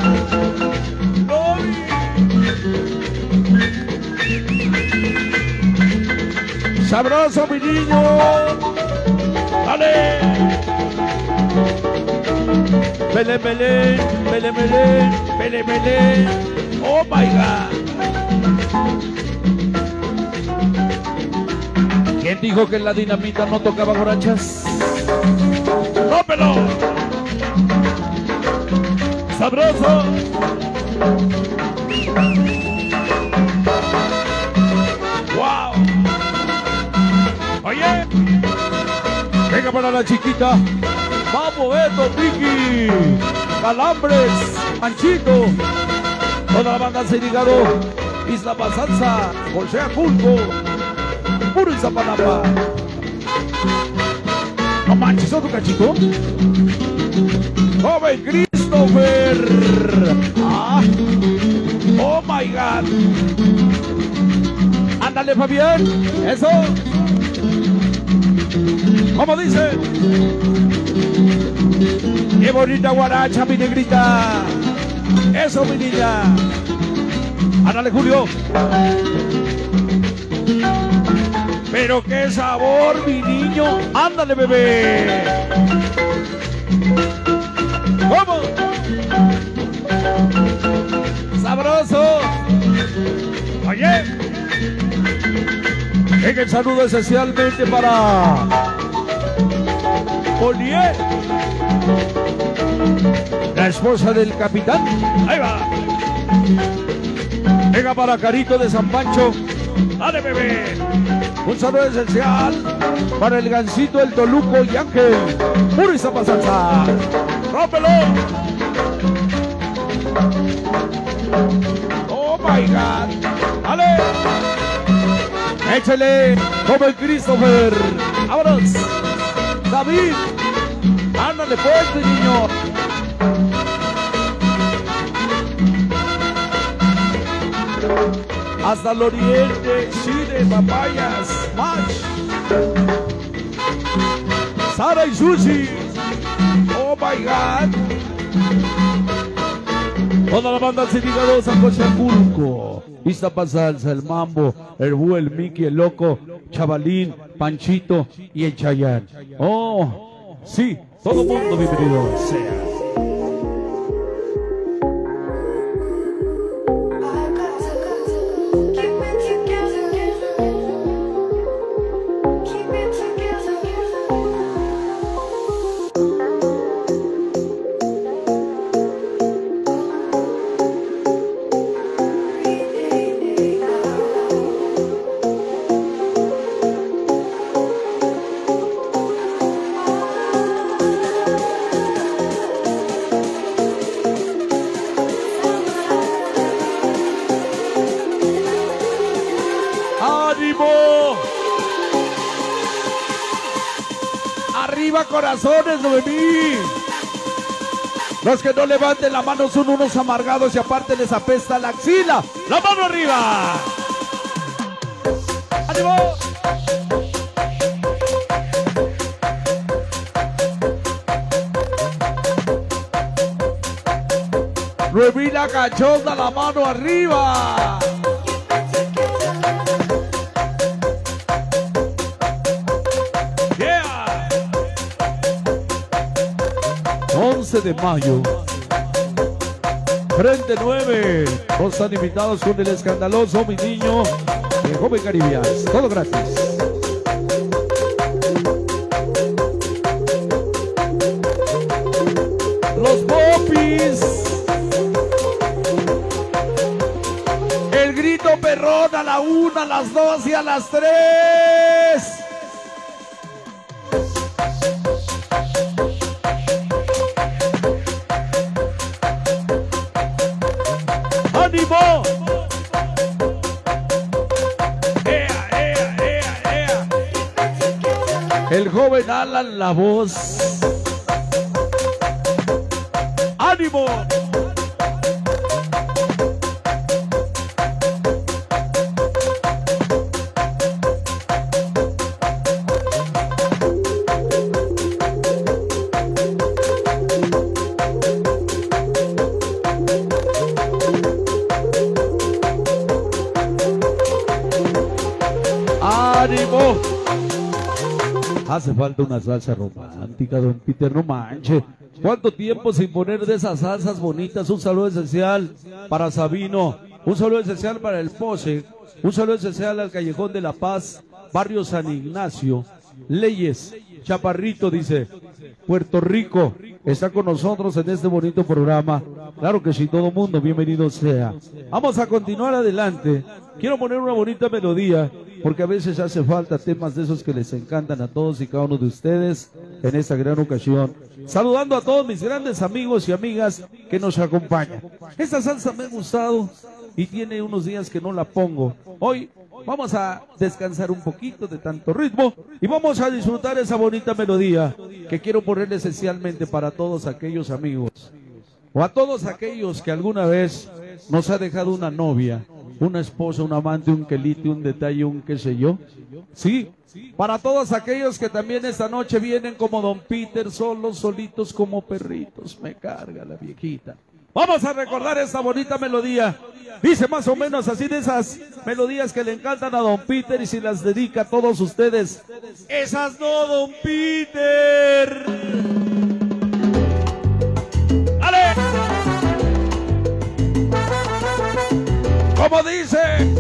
Speaker 1: Sabroso, mi niño. Dale. Belén, Belén, Belén, Belén, Belén, Belén. Oh my God. ¿Quién dijo que en la dinamita no tocaba borrachas? ¡Rómpelo! Sabroso. Wow. Oye, venga para la chiquita. Vamos, Beto, Vicky, Calambres, Manchito, toda la banda Cerigado, Isla Pasanza, José Aculco, puro Izapalapa. No manches, otro cachito. Joven Christopher. Ah. Oh my God. Ándale, Fabián. Eso. ¿Cómo dice? Qué bonita guaracha, mi negrita. Eso, mi niña. Ándale, Julio. Pero qué sabor, mi niño. Ándale, bebé. ¿Cómo? Sabroso. Oye. Venga, el saludo esencialmente para Olier, la esposa del capitán. Ahí va. Venga para Carito de San Pancho. Dale, bebé. Un saludo esencial para el Gancito, el Toluco y Ángel. Puro Izapa Salsa. ¡Rómpelo! Oh my God. ¡Dale! Échale, joven Christopher. ¡Vámonos! David. Ándale pues, mi niño. Hasta el oriente, Chile, papayas, Match, Sara y Sushi. Oh my God. Toda la banda Cerigado, San José Aculco, Izapa Salsa, el Mambo, el Bú, el Mickey, el Loco, Chavalín, Panchito y el Chayán. Oh, sí, todo mundo bienvenido sea.
Speaker 9: Keep
Speaker 1: ¡Ánimo! ¡Arriba, corazones, Noemí! Los que no levanten la mano son unos amargados y aparte les apesta la axila. ¡La mano arriba! ¡Ánimo! Noemí la cachonda, la mano arriba. Yeah. 11 de mayo. Frente 9. Todos están invitados con el escandaloso Mi Niño de Joven Caribias. Todo gratis. Los popis. El grito perrón a la 1, a las 2 y a las 3. ¡Ánimo! ¡Ea, ea, ea, ea! El joven Alan la voz. ¡Ánimo! ¡Ánimo! Hace falta una salsa romántica, don Peter, no manche. ¿Cuánto tiempo sin poner de esas salsas bonitas? Un saludo especial para Sabino, un saludo especial para el Pose, un saludo especial al Callejón de la Paz, Barrio San Ignacio, Leyes, Chaparrito, dice, Puerto Rico, está con nosotros en este bonito programa. Claro que sí, todo mundo, bienvenido sea. Vamos a continuar adelante. Quiero poner una bonita melodía, porque a veces hace falta temas de esos que les encantan a todos y cada uno de ustedes en esta gran ocasión. Saludando a todos mis grandes amigos y amigas que nos acompañan. Esta salsa me ha gustado y tiene unos días que no la pongo. Hoy vamos a descansar un poquito de tanto ritmo y vamos a disfrutar esa bonita melodía que quiero ponerle esencialmente para todos aquellos amigos o a todos aquellos que alguna vez nos ha dejado una novia, una esposa, un amante, un quelite, un detalle, un qué sé yo. Sí, para todos aquellos que también esta noche vienen como Don Peter, solos, solitos como perritos. Me carga la viejita. Vamos a recordar esta bonita melodía. Dice más o menos así, de esas melodías que le encantan a Don Peter, y si las dedica a todos ustedes. Esas no, Don Peter. ¡Ale! Como dice.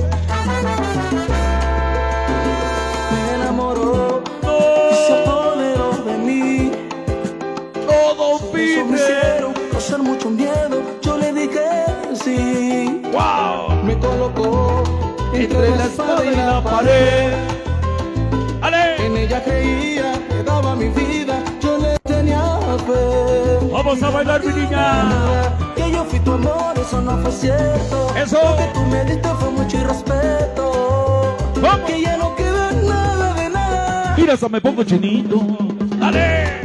Speaker 7: Me enamoró, se apoderó de mí.
Speaker 1: No, Don Peter.
Speaker 7: Me hicieron causar mucho miedo. Yo le dije sí.
Speaker 1: Wow.
Speaker 7: Me colocó entre la espada y la pared.
Speaker 1: ¡Ale!
Speaker 7: En ella creía que daba mi vida. Yo le tenía fe.
Speaker 1: Vamos a bailar, mi niña.
Speaker 7: Que yo fui tu amor, eso no fue cierto.
Speaker 1: Eso.
Speaker 7: Lo que tú me diste fue mucho irrespeto.
Speaker 1: ¿Cómo?
Speaker 7: Que ya no queda nada de nada.
Speaker 1: Mira, hasta me pongo chinito. ¡Dale!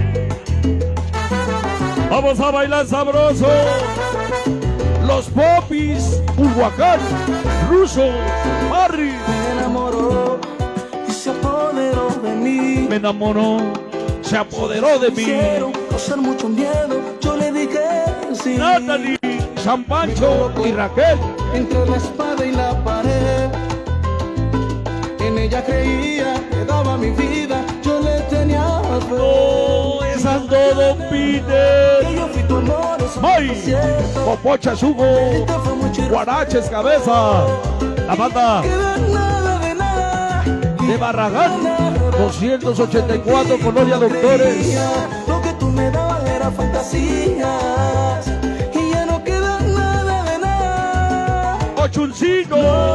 Speaker 1: Vamos a bailar sabroso. Los popis, Uhuacán, Rusos, Barry.
Speaker 7: Me enamoró y se apoderó de mí.
Speaker 1: Me enamoró, se apoderó de mí.
Speaker 7: Hicieron causar mucho miedo. Yo le dije sí.
Speaker 1: Natalie, San Pancho y Raquel.
Speaker 7: Entre la espada y la pared. En ella creía que daba mi vida. Yo le tenía fe.
Speaker 1: No, esas no, Don Peter.
Speaker 7: Que yo fui tu amor, eso no
Speaker 1: ¡Ay!
Speaker 7: fue cierto.
Speaker 1: Popochas, Hugo,
Speaker 7: Este fue mucho irrespeto.
Speaker 1: Guaraches, Cabeza. La banda
Speaker 7: Queda nada de nada.
Speaker 1: de Barragán, 284, Colonia Doctores.
Speaker 7: Lo que tú me dabas era fantasías. Y ya no queda nada de nada.
Speaker 1: Ochuncito.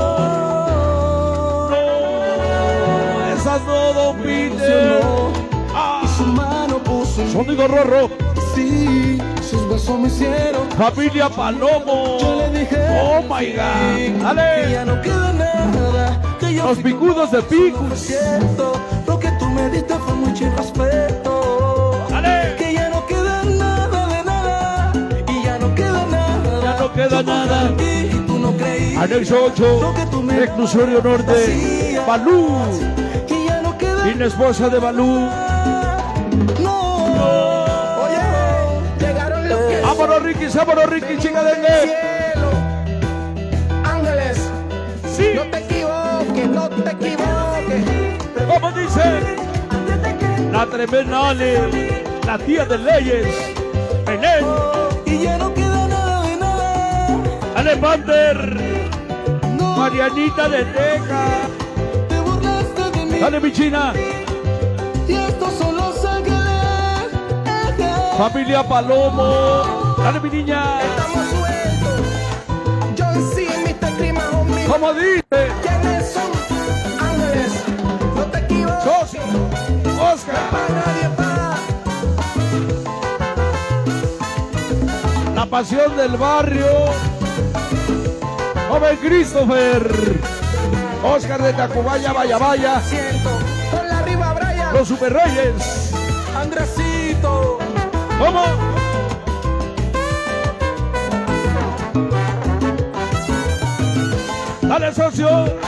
Speaker 1: No, esas no, Don Peter.
Speaker 7: Y su mano puso en
Speaker 1: Sonido Rorro.
Speaker 7: sí, sus besos me hicieron.
Speaker 1: Familia Palomo.
Speaker 7: Yo le dije
Speaker 1: Oh my God.
Speaker 7: que ya
Speaker 1: Dale.
Speaker 7: no queda nada, que que yo
Speaker 1: Los
Speaker 7: fui tu
Speaker 1: picudos de
Speaker 7: amor, eso no
Speaker 1: Picus.
Speaker 7: fue cierto. Lo que tú me diste fue mucho irrespeto.
Speaker 1: Dale.
Speaker 7: Que ya no queda nada de nada. Y ya no queda nada.
Speaker 1: Ya no queda
Speaker 7: Yo confiaba
Speaker 1: nada.
Speaker 7: en ti y tú no creías.
Speaker 1: Anexo 8,
Speaker 7: Lo que tú me
Speaker 1: reclusorio norte,
Speaker 7: hacías.
Speaker 1: Balú.
Speaker 7: Y ya no queda
Speaker 1: Y la esposa de Balú.
Speaker 7: no. Oye, llegaron los que
Speaker 1: Vámonos Ricky, chica de
Speaker 7: cielo. Ángeles,
Speaker 1: Sí,
Speaker 7: no te equivoques, no te equivoques.
Speaker 1: como dice la tremenda Ale, la tía de Leyes, Belén,
Speaker 7: Y ya no queda nada de nada.
Speaker 1: Ale Pander,
Speaker 7: No,
Speaker 1: Marianita de Teca.
Speaker 7: te burlaste de mí.
Speaker 1: Dale mi china,
Speaker 7: Y estos son los ángeles.
Speaker 1: familia Palomo. Dale mi niña,
Speaker 7: Estamos sueltos. John C. Mr. Crima, homie.
Speaker 1: como dice
Speaker 7: ¿Quiénes son? Ángeles, no te equivoques.
Speaker 1: Sosi, Oscar,
Speaker 7: Para nadie va.
Speaker 1: la pasión del barrio, joven Christopher, Oscar de Tacubaya, vaya,
Speaker 7: Siento. Ponla arriba, Brian.
Speaker 1: los Super Reyes.
Speaker 7: Andresito.
Speaker 1: ¿Cómo? Dale, socio.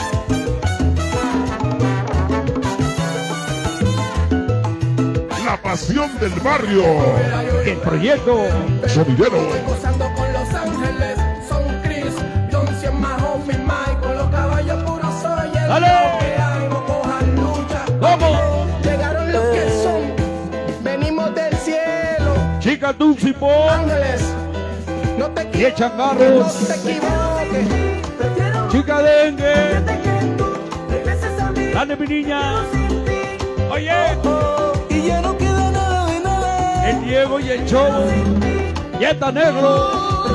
Speaker 4: La pasión del barrio.
Speaker 1: El proyecto.
Speaker 4: Sonidero.
Speaker 7: Gozando con Los Ángeles. Son Chris. John C. más homie Mike. Los caballos puros soy el
Speaker 1: Dale.
Speaker 7: que hay. No cojan lucha.
Speaker 1: ¿Cómo?
Speaker 7: Llegaron los que son. Venimos del cielo.
Speaker 1: Chica Dulce Po.
Speaker 7: Ángeles. No te
Speaker 1: Y
Speaker 7: equivoques.
Speaker 1: echan garros.
Speaker 7: No te equivoques. Prefiero
Speaker 1: Chica Dengue.
Speaker 7: que tú regreses a mí.
Speaker 1: Dale, mi niña. Oye,
Speaker 7: Y ya no queda nada de nada.
Speaker 1: el Diego y el Chobo. Yeta Negro.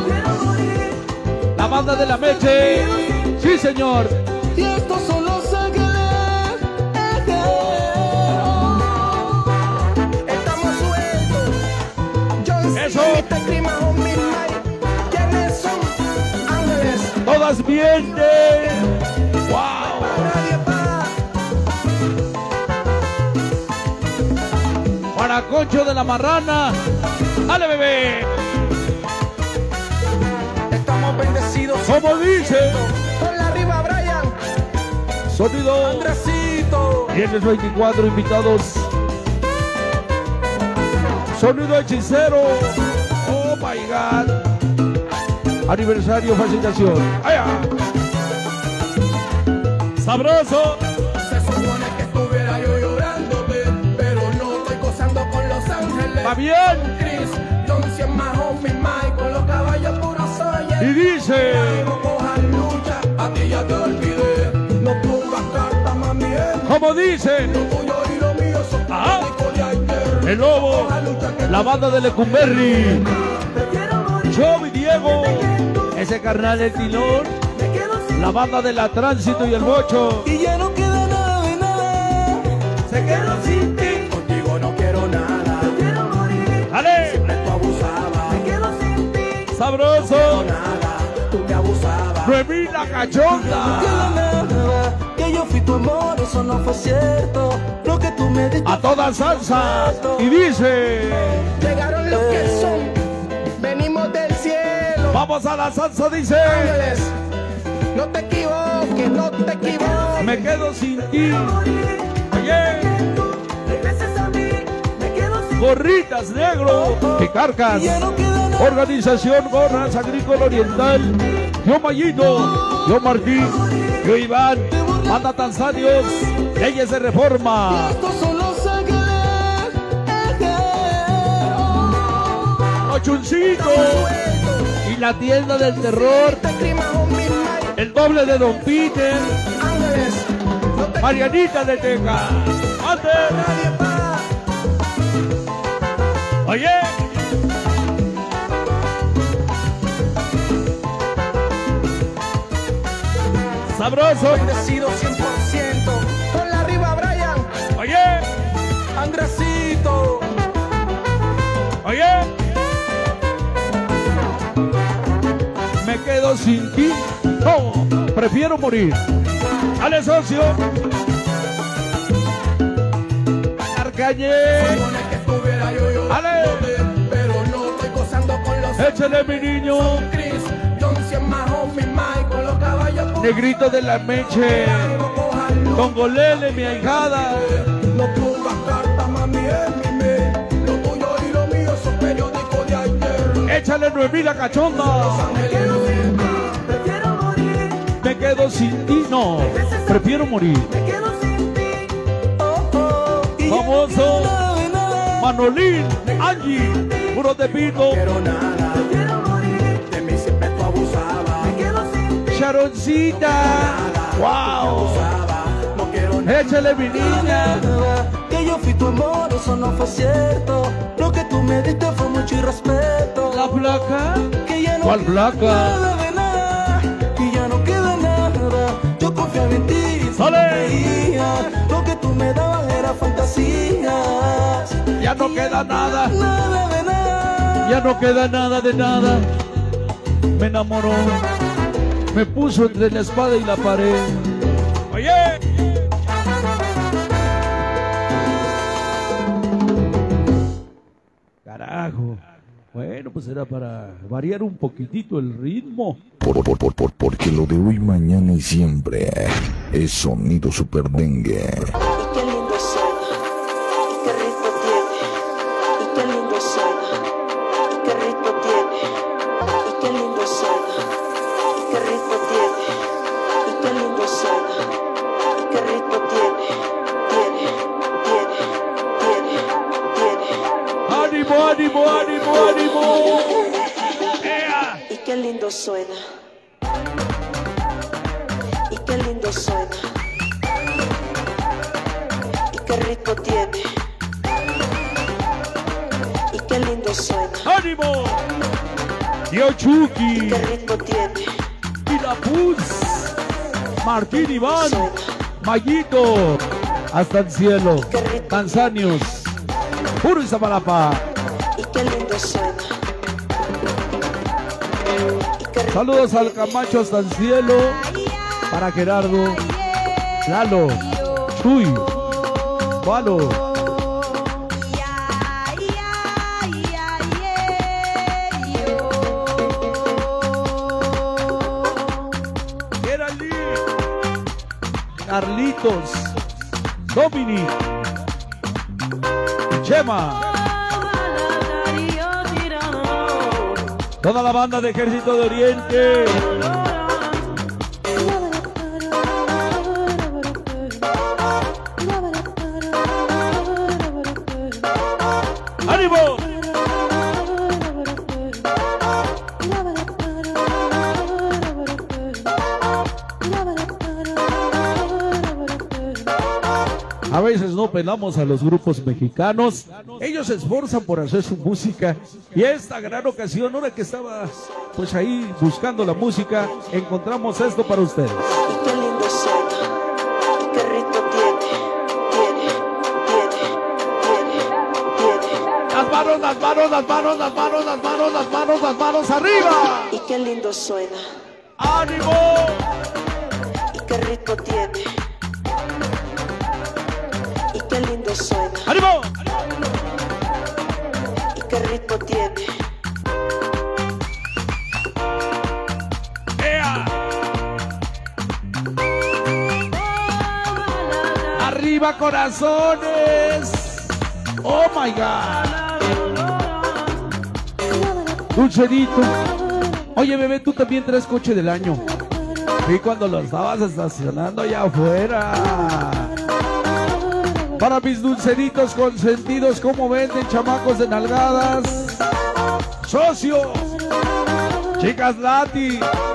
Speaker 1: La banda de la Meche. Sí, señor.
Speaker 7: Y estos son los ángeles. Estamos sueltos. John C.
Speaker 1: Eso.
Speaker 7: Mr. Crima, homie Mike. ¿Quiénes son? Ángeles.
Speaker 1: Todas mienten. ¡Wow!
Speaker 7: Nadie va.
Speaker 1: Para Concho de la Marrana. Dale, bebé.
Speaker 7: Estamos bendecidos.
Speaker 1: Como dice.
Speaker 7: Ponla arriba, Brian.
Speaker 1: Sonido.
Speaker 7: Andresito.
Speaker 1: Tienes 24 invitados. Sonido hechicero. Oh my God. Aniversario, felicitación. ¡Allá! Sabroso.
Speaker 7: Se supone que estuviera yo llorando, pero no estoy gozando con Los Ángeles.
Speaker 1: ¿Va bien?
Speaker 7: Chris, John C. más homie Mike. Con los caballos puros soy
Speaker 1: Y
Speaker 7: el
Speaker 1: dice.
Speaker 7: no cojan lucha. A ti ya te olvidé. No pongas cartas, mami.
Speaker 1: Como dice.
Speaker 7: Lo tuyo y lo mío son
Speaker 1: Ajá.
Speaker 7: únicos de ayer.
Speaker 1: El Lobo. La banda de Lecumberri. Joe y Diego. Ese carnal el Tilón. La banda de la Tránsito y el Bocho.
Speaker 7: Y ya no queda nada de nada. Se quedó sin ti. Contigo no quiero nada. Quiero morir.
Speaker 1: ¡Dale!
Speaker 7: Siempre tú abusabas. Me quedo sin ti.
Speaker 1: Sabroso.
Speaker 7: Nada. Tú me abusabas.
Speaker 1: Noemí la Cachonda.
Speaker 7: Nada, que yo fui tu amor, eso no fue cierto. Lo que tú me diste
Speaker 1: A toda salsa. Y dice.
Speaker 7: llegaron los que son. Venimos del cielo.
Speaker 1: Vamos a la salsa, dice.
Speaker 7: Ángeles, no te equivoques, no te equivoques.
Speaker 1: Me quedo sin ti. Oye.
Speaker 7: Regreses a mí, me quedo sin
Speaker 1: Gorritas Negro. Picarcas.
Speaker 7: ti. Ya no queda nada.
Speaker 1: Organización Gorras Agrícola Oriental. Yo Mayito. Yo Martín. Yo Iván. Banda Tanzanios. Leyes de Reforma.
Speaker 7: Estos son los ángeles.
Speaker 1: Ochuncito. Y la tienda del terror.
Speaker 7: Te clima, homie, Mike.
Speaker 1: El doble de Don Peter.
Speaker 7: Ángeles, no te
Speaker 1: Marianita de Teca. ¡Ande!
Speaker 7: nadie va.
Speaker 1: Oye. Sabroso.
Speaker 7: Bendecido 100%. Ponla arriba, Brian.
Speaker 1: Oye.
Speaker 7: Andresito.
Speaker 1: Oye. Me quedo sin ti. No, prefiero morir. ¡Ale, socio! ¡Arcañe! ¡Ale!
Speaker 7: Pero no estoy gozando con los
Speaker 1: ¡Échale, mi niño!
Speaker 7: Chris, John Cienmajo, mi Mike, con los caballos.
Speaker 1: Negrito de la Meche. Congolele, mi ahijada.
Speaker 7: No pongas carta, mami, es mi me. Lo tuyo y lo mío son periódicos de ayer.
Speaker 1: ¡Échale, Noemí la cachonda!
Speaker 7: Prefiero morir.
Speaker 1: Me quedo sin ti, no. Prefiero morir.
Speaker 7: Me quedo sin ti. Oh, oh.
Speaker 1: Famoso Manolín, Angie, puro de pito.
Speaker 7: Pero nada. Prefiero morir. De mí siempre tú abusabas. Me quedo sin ti.
Speaker 1: Sharoncita. Wow.
Speaker 7: No quiero
Speaker 1: Échale, mi niña.
Speaker 7: que yo fui tu amor, eso no fue cierto. Lo que tú me diste fue mucho irrespeto.
Speaker 1: ¿La placa?
Speaker 7: Que ya no
Speaker 1: ¿Cuál
Speaker 7: queda
Speaker 1: placa?
Speaker 7: nada de nada, que ya no queda nada. Yo confiaba en ti,
Speaker 1: ¡Sale!
Speaker 7: creía. Lo que tú me dabas era fantasías.
Speaker 1: Ya no queda nada.
Speaker 7: Nada de nada.
Speaker 1: Ya no queda nada de nada. Me enamoró. Me puso entre la espada y la pared. Oye. Carajo. Bueno, pues era para variar un poquitito el ritmo.
Speaker 8: Porque lo de hoy, mañana y siempre es Sonido Super Dengue.
Speaker 9: Y qué lindo suena, y qué ritmo tiene, y qué lindo suena, y qué ritmo tiene, y qué lindo suena, y qué ritmo tiene, y qué lindo suena, y qué ritmo tiene.
Speaker 1: ¡Ánimo, ánimo, ánimo, ánimo! ¡Ea!
Speaker 9: Y qué lindo suena, y qué lindo suena, y qué ritmo tiene, y qué lindo suena,
Speaker 1: ¡Ánimo! Tío Chucky,
Speaker 9: qué ritmo tiene,
Speaker 1: y la Puz, Martín Iván,
Speaker 9: suena,
Speaker 1: Mayito, hasta el cielo, Tanzanios, puro Iztapalapa.
Speaker 9: y qué lindo suena. Y qué ritmo
Speaker 1: Saludos al
Speaker 9: tiene.
Speaker 1: Camacho hasta el cielo, para Gerardo, Lalo, Chuy, Valo, Geraldine, Carlitos, Dominic, Chema, toda la banda de Ejército de Oriente. ¡Ánimo! A veces no pelamos a los grupos mexicanos. Ellos se esforzan por hacer su música. Y esta gran ocasión, ahora que estaba pues ahí buscando la música, encontramos esto para ustedes.
Speaker 9: Y qué lindo suena, y qué ritmo tiene.
Speaker 1: Las manos, las manos, las manos, las manos, las manos, las manos, las manos arriba.
Speaker 9: Y qué lindo suena,
Speaker 1: ¡Ánimo!
Speaker 9: y qué ritmo tiene, y qué lindo suena,
Speaker 1: ¡Ánimo!
Speaker 9: y qué ritmo tiene.
Speaker 1: ¡Ea! ¡Arriba, corazones! ¡Oh, my God! Dulcerito. Oye, bebé, tú también traes coche del año. Vi cuando lo estabas estacionando allá afuera. Para mis dulceritos consentidos, ¿cómo venden, chamacos de nalgadas? Socios, chicas Lati,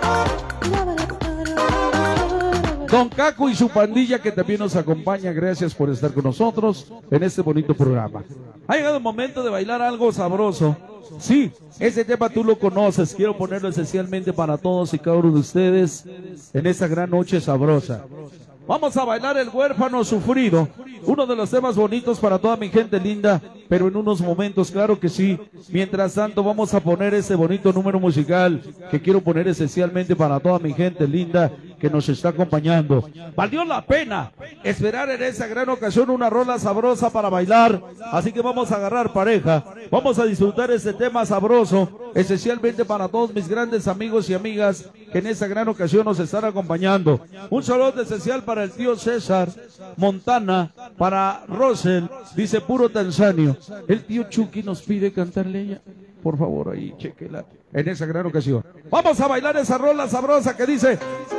Speaker 1: Don Caco y su pandilla que también nos acompaña. Gracias por estar con nosotros en este bonito programa. Ha llegado el momento de bailar algo sabroso. Sí, ese tema tú lo conoces. Quiero ponerlo esencialmente para todos y cada uno de ustedes en esta gran noche sabrosa. Vamos a bailar El Huérfano Sufrido, uno de los temas bonitos para toda mi gente linda, pero en unos momentos, claro que sí. Mientras tanto, vamos a poner ese bonito número musical que quiero poner esencialmente para toda mi gente linda que que nos está acompañando. Valió la pena esperar en esa gran ocasión una rola sabrosa para bailar, así que vamos a agarrar pareja, vamos a disfrutar este tema sabroso, especialmente para todos mis grandes amigos y amigas que en esta gran ocasión nos están acompañando. Un saludo especial para el tío César Montana, para Rosel, dice puro Tanzanio. El tío Chucky nos pide cantarle ella. Por favor, ahí, chequela en esa gran ocasión. Vamos a bailar esa rola sabrosa que dice...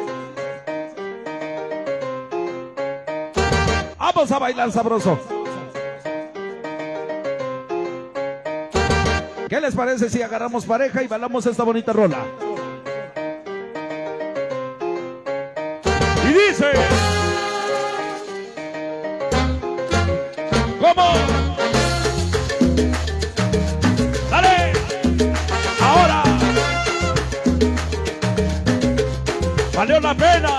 Speaker 1: Vamos a bailar sabroso. ¿Qué les parece si agarramos pareja y bailamos esta bonita rola? Y dice... ¿Cómo? ¡Dale! ¡Ahora! ¡Valió la pena!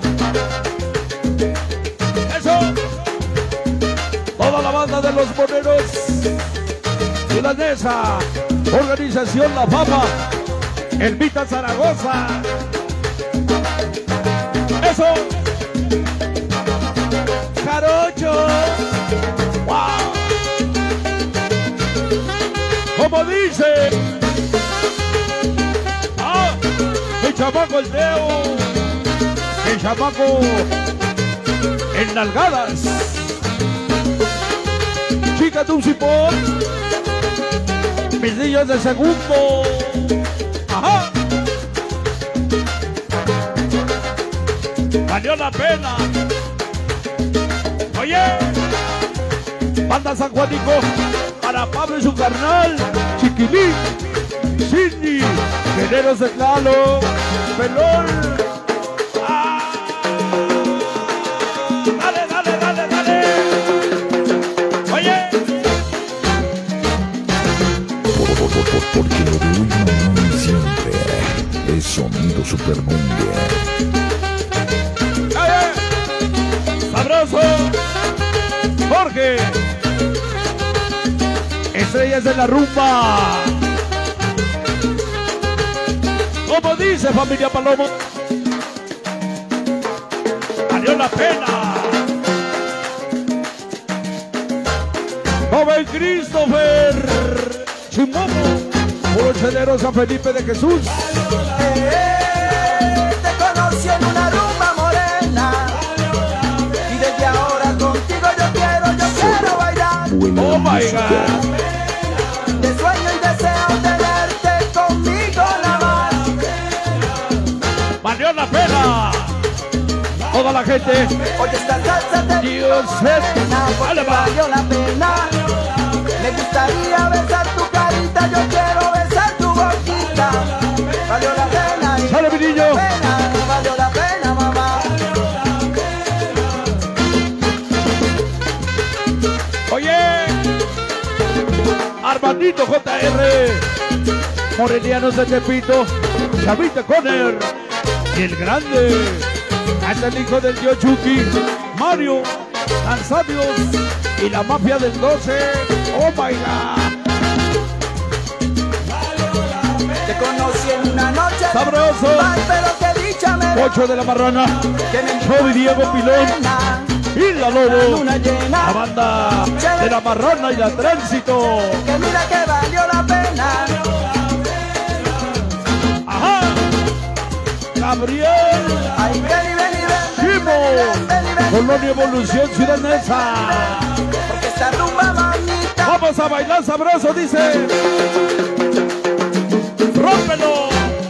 Speaker 1: ¡Eso! Toda la banda de los moneros Milanesa, Organización La Fama, Elvita Zaragoza. ¡Eso! ¡Jarocho! ¡Wow! Como dice, el chamaco el Teo, el chamaco en nalgadas, chica de un cipón, mis niños de segundo, ajá, valió la pena. Oye, banda San Juanico, para Pablo y su carnal, Chiquilín, Sidney, Guerreros de Tlalo, Pelón. ¡Ah! ¡Dale, dale, dale, dale! ¡Oye!
Speaker 8: Porque lo de hoy mañana y siempre es sonido supermundo.
Speaker 1: ¡Sabroso! Jorge, estrellas de la rumba. Como dice familia Palomo, valió la pena. Joven Christopher Chimomo, puro chelero San Felipe de Jesús.
Speaker 7: Te conocí en una rumba morena y desde ahora contigo yo quiero bailar.
Speaker 1: Oh my God.
Speaker 7: De sueño y deseo tenerte conmigo nada más.
Speaker 1: Valió la pena. Toda la gente.
Speaker 7: Oye, esta salsa te
Speaker 1: Dios
Speaker 7: porque valió la pena. Me gustaría besar tu carita, yo quiero besar tu boquita. Valió la pena.
Speaker 1: ¡Sale, mi niño!
Speaker 7: Valió la pena, mamá.
Speaker 1: Oye, Armandito JR, Morelianos de Tepito, Chavita Conner y el grande, hasta el hijo del tío Chucky, Mario, Lanzadios y la mafia del 12. Oh my God.
Speaker 7: Te conocí en una noche
Speaker 1: sabroso.
Speaker 7: Pero qué dicha me da.
Speaker 1: 8 de la Marrana,
Speaker 7: Que me
Speaker 1: Joey Diego Pilón y la Lobo,
Speaker 7: luna llena.
Speaker 1: la banda de la Marrana y la Tránsito.
Speaker 7: Que mira que valió la pena.
Speaker 1: Ajá, Gabriel,
Speaker 7: Ay, ven,
Speaker 1: Chimo, Colonia Evolución Ciudad Neza.
Speaker 7: porque esta rumba bonita.
Speaker 1: Vamos a bailar sabroso, dice. ¡Rómpelo!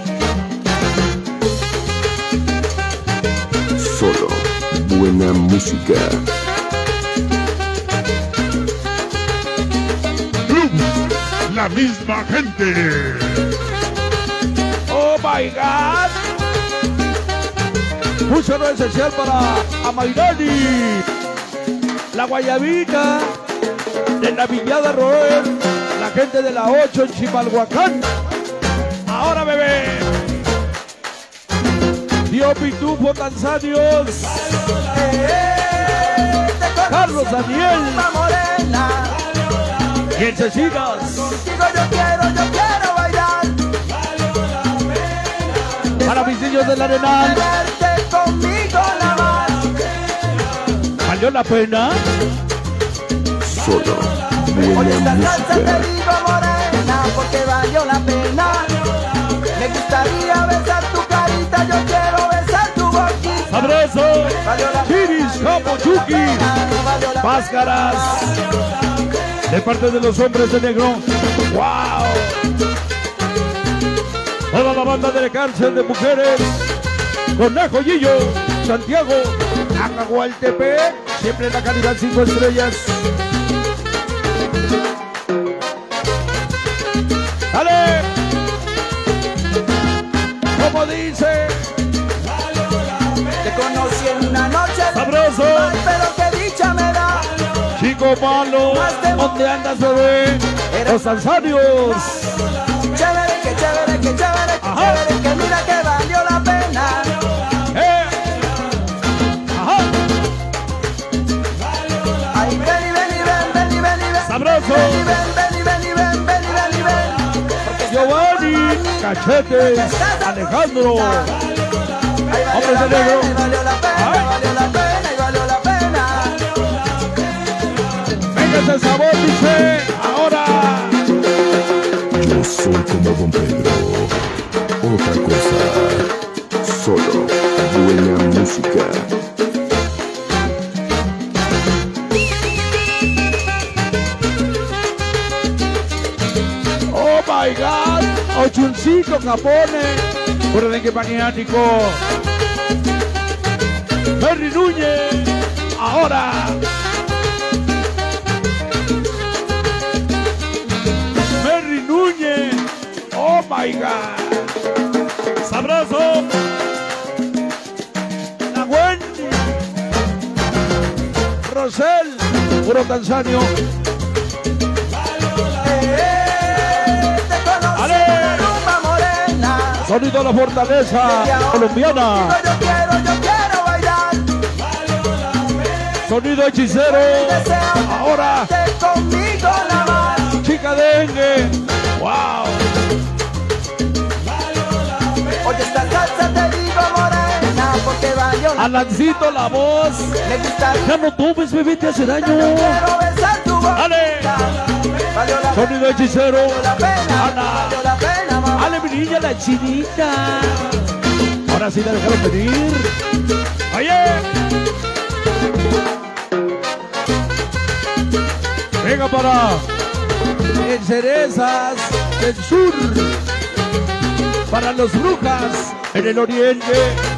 Speaker 11: Solo buena música.
Speaker 4: La misma gente.
Speaker 1: Oh my God. Un saludo especial para Amairani, la Guayabita de la Villada Roer, la gente de la 8 en Chimalhuacán. Ahora, bebé. Dio Pitufo Tanzanios, Carlos Daniel y el Cecinas.
Speaker 7: Contigo yo quiero bailar.
Speaker 1: Para mis niños del Arenal,
Speaker 7: Tenerte
Speaker 1: ¿Valió la pena?
Speaker 11: Solo
Speaker 7: Oye,
Speaker 11: buena
Speaker 7: esta salsa te
Speaker 11: música.
Speaker 7: digo morena, porque valió la pena. Me gustaría besar tu carita, yo quiero besar tu boquita.
Speaker 1: ¡Sabroso!
Speaker 7: Valió la
Speaker 1: Chiris, Capo, Chucky,
Speaker 7: valió la
Speaker 1: máscaras. De parte de los hombres de negro. ¡Wow! Toda la banda de cárcel de mujeres. Conejo Gillo, Santiago, Acahualtepec, siempre en la calidad 5 estrellas. ¡Dale! Como dice,
Speaker 7: Te conocí en una noche
Speaker 1: sabroso,
Speaker 7: pero qué dicha me da.
Speaker 1: chico malo, ¿dónde andas, bebé? Los Alzarios.
Speaker 7: Chévere, que chévere, que chévere, que
Speaker 1: Ajá.
Speaker 7: chévere, que mira que valió la pena.
Speaker 1: Ajá.
Speaker 7: Ay, ven y ven y ven, ven y ven y ven.
Speaker 1: Sabroso.
Speaker 7: Ven y ven, ven y ven y ven, ven y ven y ven. Porque esta
Speaker 1: Giovanni,
Speaker 7: rumba
Speaker 1: Cachetes, Alejandro.
Speaker 7: Ay, valió
Speaker 1: Hombres
Speaker 7: la
Speaker 1: de negro.
Speaker 7: pena, y valió la pena,
Speaker 1: Ay.
Speaker 7: valió la pena y valió la pena.
Speaker 1: Venga ese sabor, dice. Ahora.
Speaker 8: Yo soy como Don Pedro.
Speaker 11: Otra cosa. Solo buena música.
Speaker 1: Oh my God. Ochuncito Capone. Redengue Maniático. Henry Núñez. Ahora. Henry Núñez. Oh my God. Sabroso. La Wendy. Rosel. Puro Tanzanio.
Speaker 7: Te conocí
Speaker 1: Ale.
Speaker 7: en una rumba morena.
Speaker 1: Sonido de la fortaleza colombiana.
Speaker 7: Yo quiero bailar.
Speaker 1: Sonido hechicero.
Speaker 7: Deseo
Speaker 1: Ahora,
Speaker 7: que conmigo nada más.
Speaker 1: chica dengue. Wow.
Speaker 7: Oye, esta salsa te digo morena, porque valió la
Speaker 1: Alancito la voz.
Speaker 7: Me gustaría
Speaker 1: Ya no tomes, bebé, te hace daño.
Speaker 7: quiero besar tu boca.
Speaker 1: Ale.
Speaker 7: Valió la
Speaker 1: Sonido hechicero.
Speaker 7: pena,
Speaker 1: Ana.
Speaker 7: valió la pena, mamá.
Speaker 1: Ale, mi niña, la chinita. Ahora sí la dejaron venir. Oye. Venga para en Cerezas del Sur. Para los Brujas en el Oriente.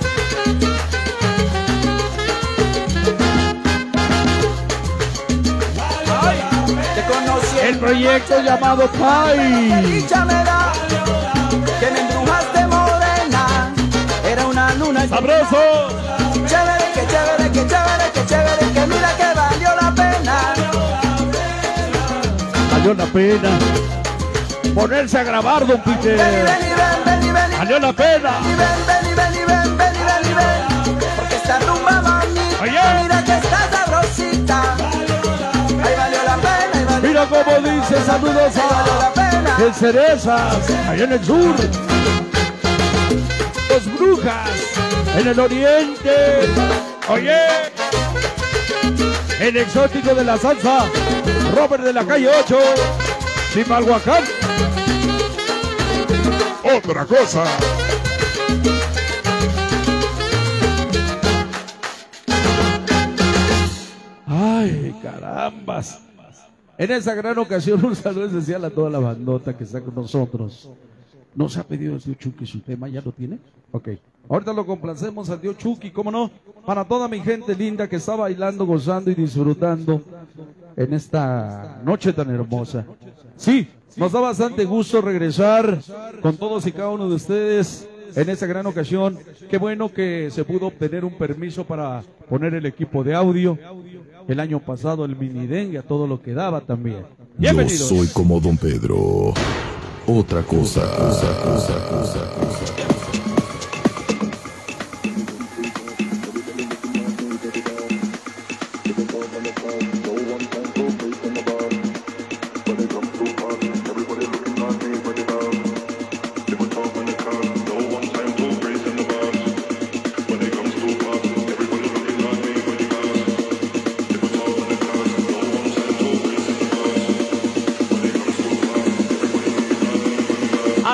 Speaker 7: Te conocí
Speaker 1: El proyecto llamado
Speaker 7: Qué
Speaker 1: Pai.
Speaker 7: dicha me da que me embrujaste morena. Era una luna
Speaker 1: Sabroso.
Speaker 7: chévere, que chévere, que chévere, que chévere, que mira que valió la pena.
Speaker 1: Valió la pena ponerse a grabar, don
Speaker 7: Ven y
Speaker 1: Peter.
Speaker 7: ven y ven, ven y ven y
Speaker 1: Valió la pena.
Speaker 7: ven, ven y ven y ven, ven y ven y ven. Porque esta rumba mami,
Speaker 1: Oye.
Speaker 7: mira que está sabrosita. Ahí valió la pena, y valió
Speaker 1: Mira cómo dice, saludos
Speaker 7: valió la
Speaker 1: a
Speaker 7: pena.
Speaker 1: el Cerezas, allá en el sur. Los Brujas, en el oriente. Oye, el exótico de la salsa, Robert de la calle 8, Chimalhuacán.
Speaker 4: Otra cosa.
Speaker 1: Ay, carambas. En esa gran ocasión, un saludo especial a toda la bandota que está con nosotros. Nos ha pedido el tío Chucky su tema, ¿ya lo tiene? Ok. Ahorita lo complacemos al tío Chucky, ¿cómo no? Para toda mi gente linda que está bailando, gozando y disfrutando en esta noche tan hermosa. Sí, nos da bastante gusto regresar con todos y cada uno de ustedes en esta gran ocasión. Qué bueno que se pudo obtener un permiso para poner el equipo de audio. El año pasado el mini dengue a todo lo que daba también.
Speaker 8: Yo
Speaker 1: Bienvenidos.
Speaker 8: soy como Don Pedro. Otra cosa.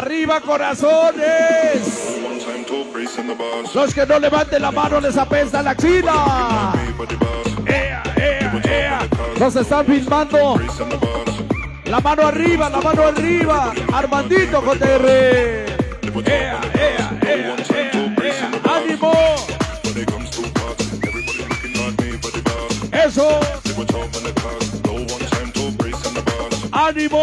Speaker 1: Arriba, corazones. Los que no levanten la mano les apesta la axila. ¡Ea, ea, ea! Nos están filmando. La mano arriba, la mano arriba. Armandito JR. ¡Ea, ea, ea, ea, ea! ¡Ánimo! ¡Eso! ¡Ánimo!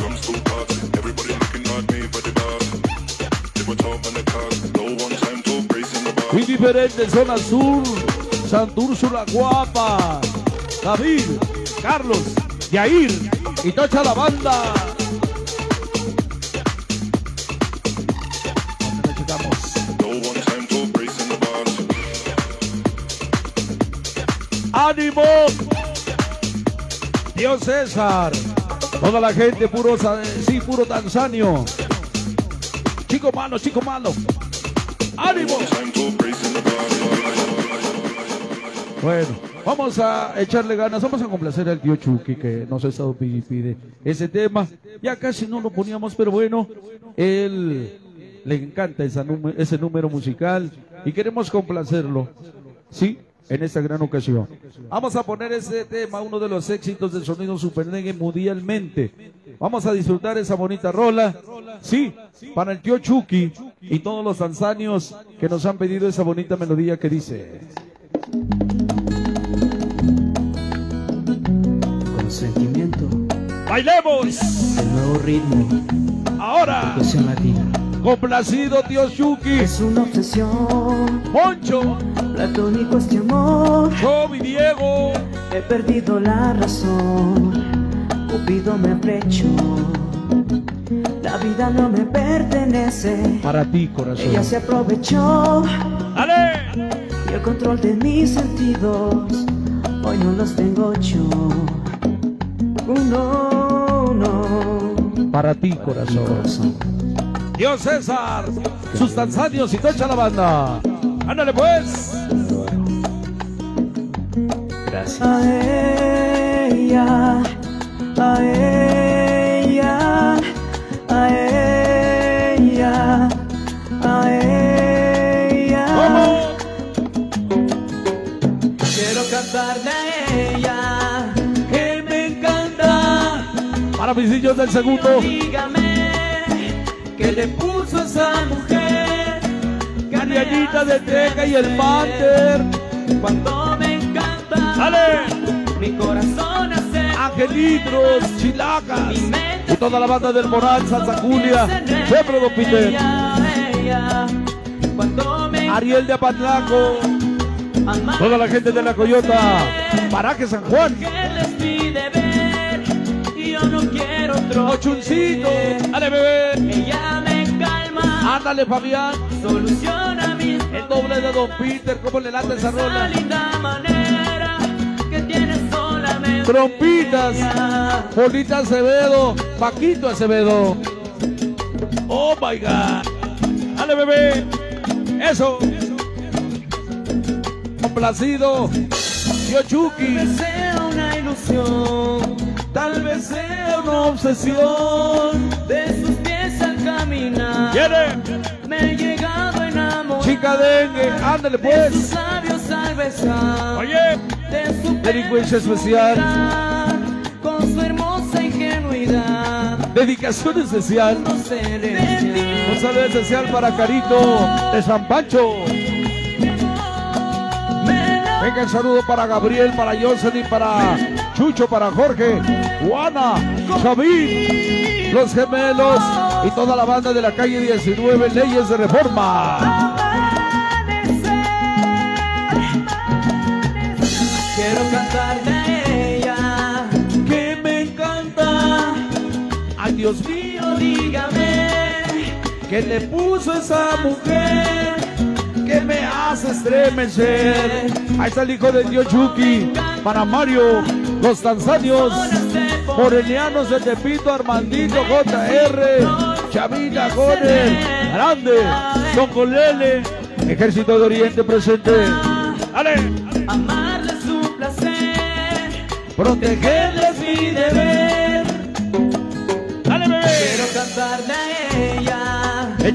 Speaker 1: Muy diferente, zona sur, Santursula Guapa, David, Carlos, Yair y tocha la banda. ¡Ánimo! Dios César, toda la gente, puro tanzanio. Chico malo, chico malo. ¡Ánimo! Bueno, vamos a echarle ganas, vamos a complacer al tío Chucky que nos ha estado pide ese tema. Ya casi no lo poníamos, pero bueno, él le encanta ese número musical y queremos complacerlo, ¿sí? En esta gran ocasión. Vamos a poner ese tema, uno de los éxitos del sonido Supernegge mundialmente. Vamos a disfrutar esa bonita rola, sí, para el tío Chucky y todos los tanzanios que nos han pedido esa bonita melodía que dice:
Speaker 12: con sentimiento,
Speaker 1: ¡bailemos!
Speaker 12: el nuevo ritmo,
Speaker 1: ahora,
Speaker 12: expresión latina.
Speaker 1: Complacido, tío Chucky.
Speaker 12: Es una obsesión,
Speaker 1: Moncho,
Speaker 12: platónico este amor.
Speaker 1: Chobi, Diego.
Speaker 12: He perdido la razón, Cupido me flechó. La vida no me pertenece.
Speaker 1: Para ti, corazón.
Speaker 12: Ella se aprovechó.
Speaker 1: ¡Ale!
Speaker 12: Y el control de mis sentidos hoy no los tengo yo. No, no.
Speaker 1: Para ti, corazón. Dios César, sus tanzanios y tocha la banda. ¡Ándale pues!
Speaker 12: Gracias. A ella, a ella, a ella, a ella.
Speaker 1: ¿Cómo?
Speaker 12: Quiero cantarle a ella, que me encanta.
Speaker 1: Para mis niños del segundo.
Speaker 12: Dígame, ¿qué le puso a esa mujer?
Speaker 1: Cariñita de Teca y el Mater.
Speaker 12: Cuando me encanta,
Speaker 1: ¡Sale!
Speaker 12: mi corazón hace
Speaker 1: Angelitos, Chilacas y toda la banda del Moral, Santa Julia, siempre Don Peter. Ariel de Apatlaco, toda la gente de la Coyota, Paraje San Juan.
Speaker 12: Yo no quiero otro.
Speaker 1: Ochuncito, dale bebé.
Speaker 12: Ella me calma.
Speaker 1: Ándale Fabián.
Speaker 12: Soluciona mis
Speaker 1: el doble de Don Peter, ¿cómo le late esa rola?
Speaker 12: Linda manera que tiene solamente
Speaker 1: Trompitas, Polita Acevedo, Paquito Acevedo. Oh my God. Dale bebé. Eso. Complacido. Tío Chucky.
Speaker 12: Tal vez sea una ilusión,
Speaker 1: tal vez sea una obsesión
Speaker 12: de sus pies al caminar.
Speaker 1: ¿Quiere?
Speaker 12: Me he llegado a enamorar.
Speaker 1: Chica dengue, ándale pues.
Speaker 12: De sus labios al besar.
Speaker 1: Oye,
Speaker 12: de su
Speaker 1: delincuencia especial.
Speaker 12: Con su hermosa ingenuidad.
Speaker 1: Dedicación especial.
Speaker 12: No sé de
Speaker 1: un saludo especial para Carito de San Pancho. Venga, el saludo para Gabriel, para Jocelyn, para Chucho, para Jorge, Juana, Javín, los gemelos y toda la banda de la calle 19, Leyes de Reforma.
Speaker 12: Quiero cantar de ella, que me encanta.
Speaker 1: Ay, Dios mío,
Speaker 12: dígame,
Speaker 1: ¿qué le puso esa mujer que me hace estremecer? Ahí está el hijo del tío Chucky, para Mario, los tanzanios, morelianos de Tepito, Armandito, JR, Chavita, Goner, Grande, Don Colele, Ejército de Oriente presente. ¡Ale!
Speaker 12: Amarle su placer,
Speaker 1: protegerle es mi deber. ¡Dale, bebé!
Speaker 12: Quiero cantarle a ella,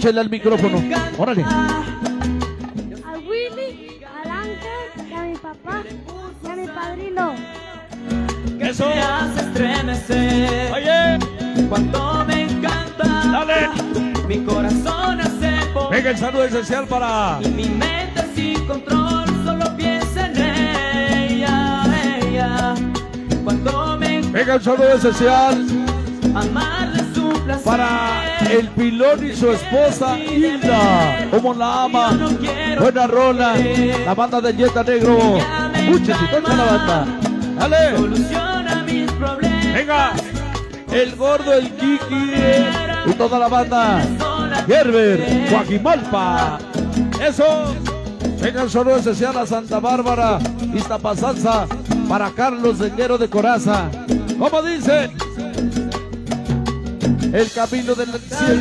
Speaker 1: Échale al micrófono. Órale.
Speaker 13: A Willy, al Ángel, y a mi papá, y a mi padrino.
Speaker 1: Eso
Speaker 12: me hace estremecer.
Speaker 1: Oye,
Speaker 12: cuando me encanta,
Speaker 1: dale.
Speaker 12: Mi corazón hace por.
Speaker 1: Venga, el saludo esencial para.
Speaker 12: Y mi mente sin control solo piensa en ella, ella. Cuando me encanta,
Speaker 1: Venga, un saludo esencial
Speaker 12: amarle su placer.
Speaker 1: para el Pilón y su esposa Hilda. ¿Cómo la ama? Buena rola. La banda de Jetta Negro. Escuchen, toca la banda. Dale.
Speaker 12: Soluciona mis problemas.
Speaker 1: Venga. El gordo, el Kiki y toda la banda. Gerber, Guajimalpa. Eso. Venga, el saludo especial a Santa Bárbara, Iztapasalsa, para Carlos Denguero de Coraza. ¿Cómo dice? El camino del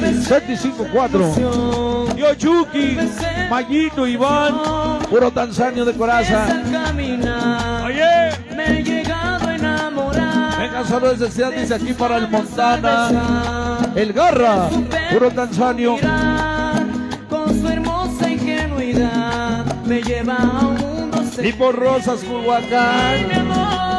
Speaker 1: 75-4. Yoyuki, Mayito, Iván, puro Tanzanio de Coraza. Oye,
Speaker 12: me he llegado a enamorar.
Speaker 1: Venga, saludos especial, dice aquí para el Montana. El Garra, puro Tanzanio.
Speaker 12: Con su hermosa ingenuidad me lleva a un mundo secreto.
Speaker 1: Y por Rosas, Culhuacán.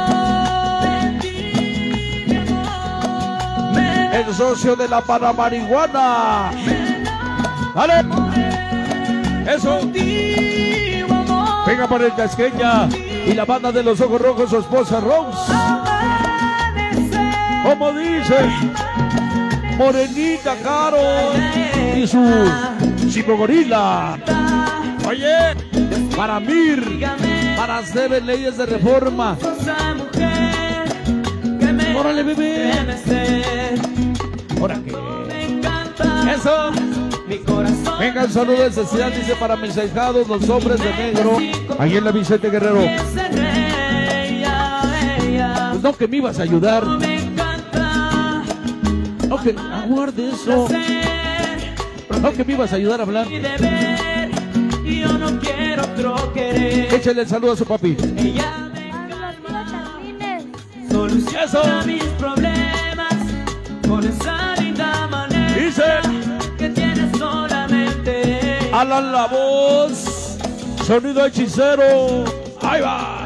Speaker 1: El socio de la Panamarihuana. Dale. Eso. Venga para el Casqueña y la banda de los Ojos Rojos, su esposa Rose. Como dice, Morenita Caro y su Chico Gorila. Oye, para Mir, para Seven Leyes de Reforma. Órale, bebé. Ahora que. Eso. Venga, el saludo especial, dice para mis ahijados, los hombres de negro, ahí en la Vicente Guerrero. Pues no que me ibas a ayudar. No que aguarde eso. No que me ibas a ayudar a hablar.
Speaker 12: Yo no quiero otro querer.
Speaker 1: Échale el saludo a su papi.
Speaker 12: Soluciona mis problemas con esa linda manera.
Speaker 1: Dice
Speaker 12: que tienes solamente.
Speaker 1: Alan la voz, sonido hechicero. Ahí va.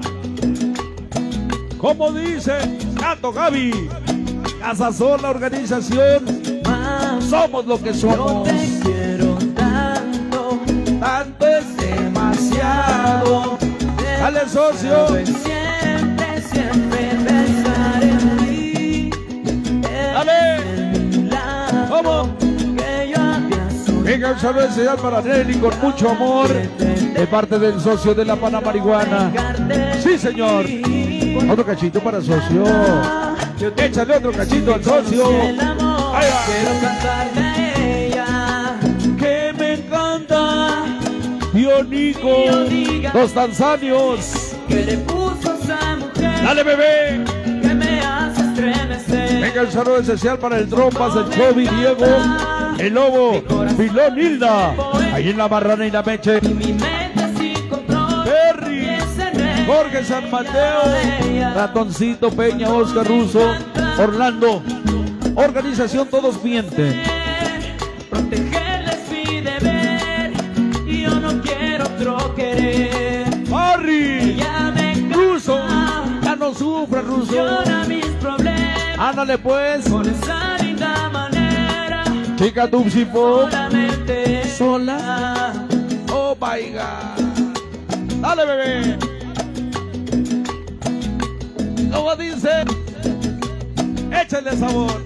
Speaker 1: Como dice Gato Gaby, Casa Sola Organización. Somos lo que somos.
Speaker 12: Yo te quiero tanto,
Speaker 1: tanto es demasiado. Dale, socio.
Speaker 12: Siempre, siempre pensar en ti.
Speaker 1: Dale. ¿Cómo? Venga, un saludo especial para Nelly con mucho amor de parte del socio de la Panamarihuana. Sí, señor. Otro cachito para socio. Échale otro cachito al socio. Ahí va.
Speaker 12: Quiero cantarle a ella
Speaker 1: que me encanta. Bionico, los tanzanios.
Speaker 12: Que le puso a esa mujer.
Speaker 1: Dale, bebé.
Speaker 12: Que me hace estremecer.
Speaker 1: Venga, el saludo especial para el Trompas, el Chobi, Diego, el Lobo, Pilón, Hilda, ahí en la Barrana y la Meche. Perry, Jorge San Mateo, Ratoncito, Peña, Oscar Russo, Orlando. Organización Todos Mienten.
Speaker 12: Protegerles mi deber y yo no quiero otro querer.
Speaker 1: Barry, Russo, ya no sufra, Russo.
Speaker 12: Soluciona mis problemas.
Speaker 1: Ándale pues.
Speaker 12: Con esa linda manera.
Speaker 1: Chica Tupsi Pop.
Speaker 12: Solamente
Speaker 1: sola. Oh my God. Dale, bebé. ¿Cómo dice? Échale sabor.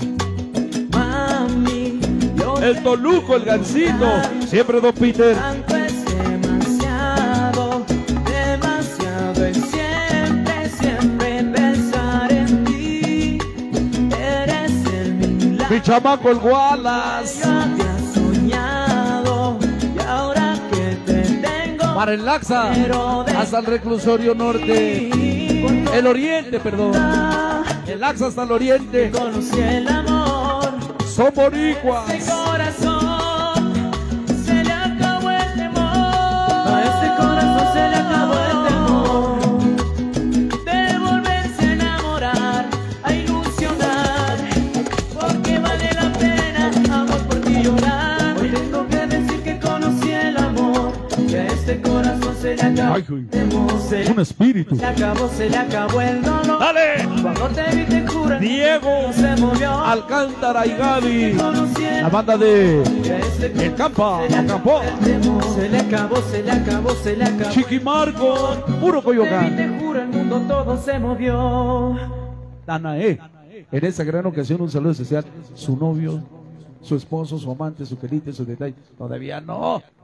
Speaker 12: Mami,
Speaker 1: el Toluco, el Gancito. Siempre Don Peter.
Speaker 12: Tanto es demasiado, demasiado. Y siempre, siempre pensar en ti. Eres el milagro.
Speaker 1: Mi chamaco, el Wallace.
Speaker 12: Yo había soñado y ahora que te tengo.
Speaker 1: Para el Laxa, hasta el reclusorio norte. El oriente, perdón. El Laxa hasta el oriente.
Speaker 12: Conocí el amor.
Speaker 1: Son boricuas.
Speaker 12: Este corazón se le acabó el temor. A este corazón se le acabó el temor de volverse a enamorar, a ilusionar, porque vale la pena, amor, por ti llorar.
Speaker 1: Ay, güey. Un espíritu.
Speaker 12: Se le acabó el dolor.
Speaker 1: ¡Dale!
Speaker 12: Cuando te vi te juro,
Speaker 1: Diego
Speaker 12: se movió.
Speaker 1: Alcántara y Gaby. La banda de El Campa. Campó.
Speaker 12: Se le acabó.
Speaker 1: Chiqui Marco. Puro Coyoacán.
Speaker 12: Te juro, el mundo todo se movió.
Speaker 1: Danae. En esta gran ocasión un saludo especial. Su novio, su esposo, su amante, su querida, su detalle. Todavía no.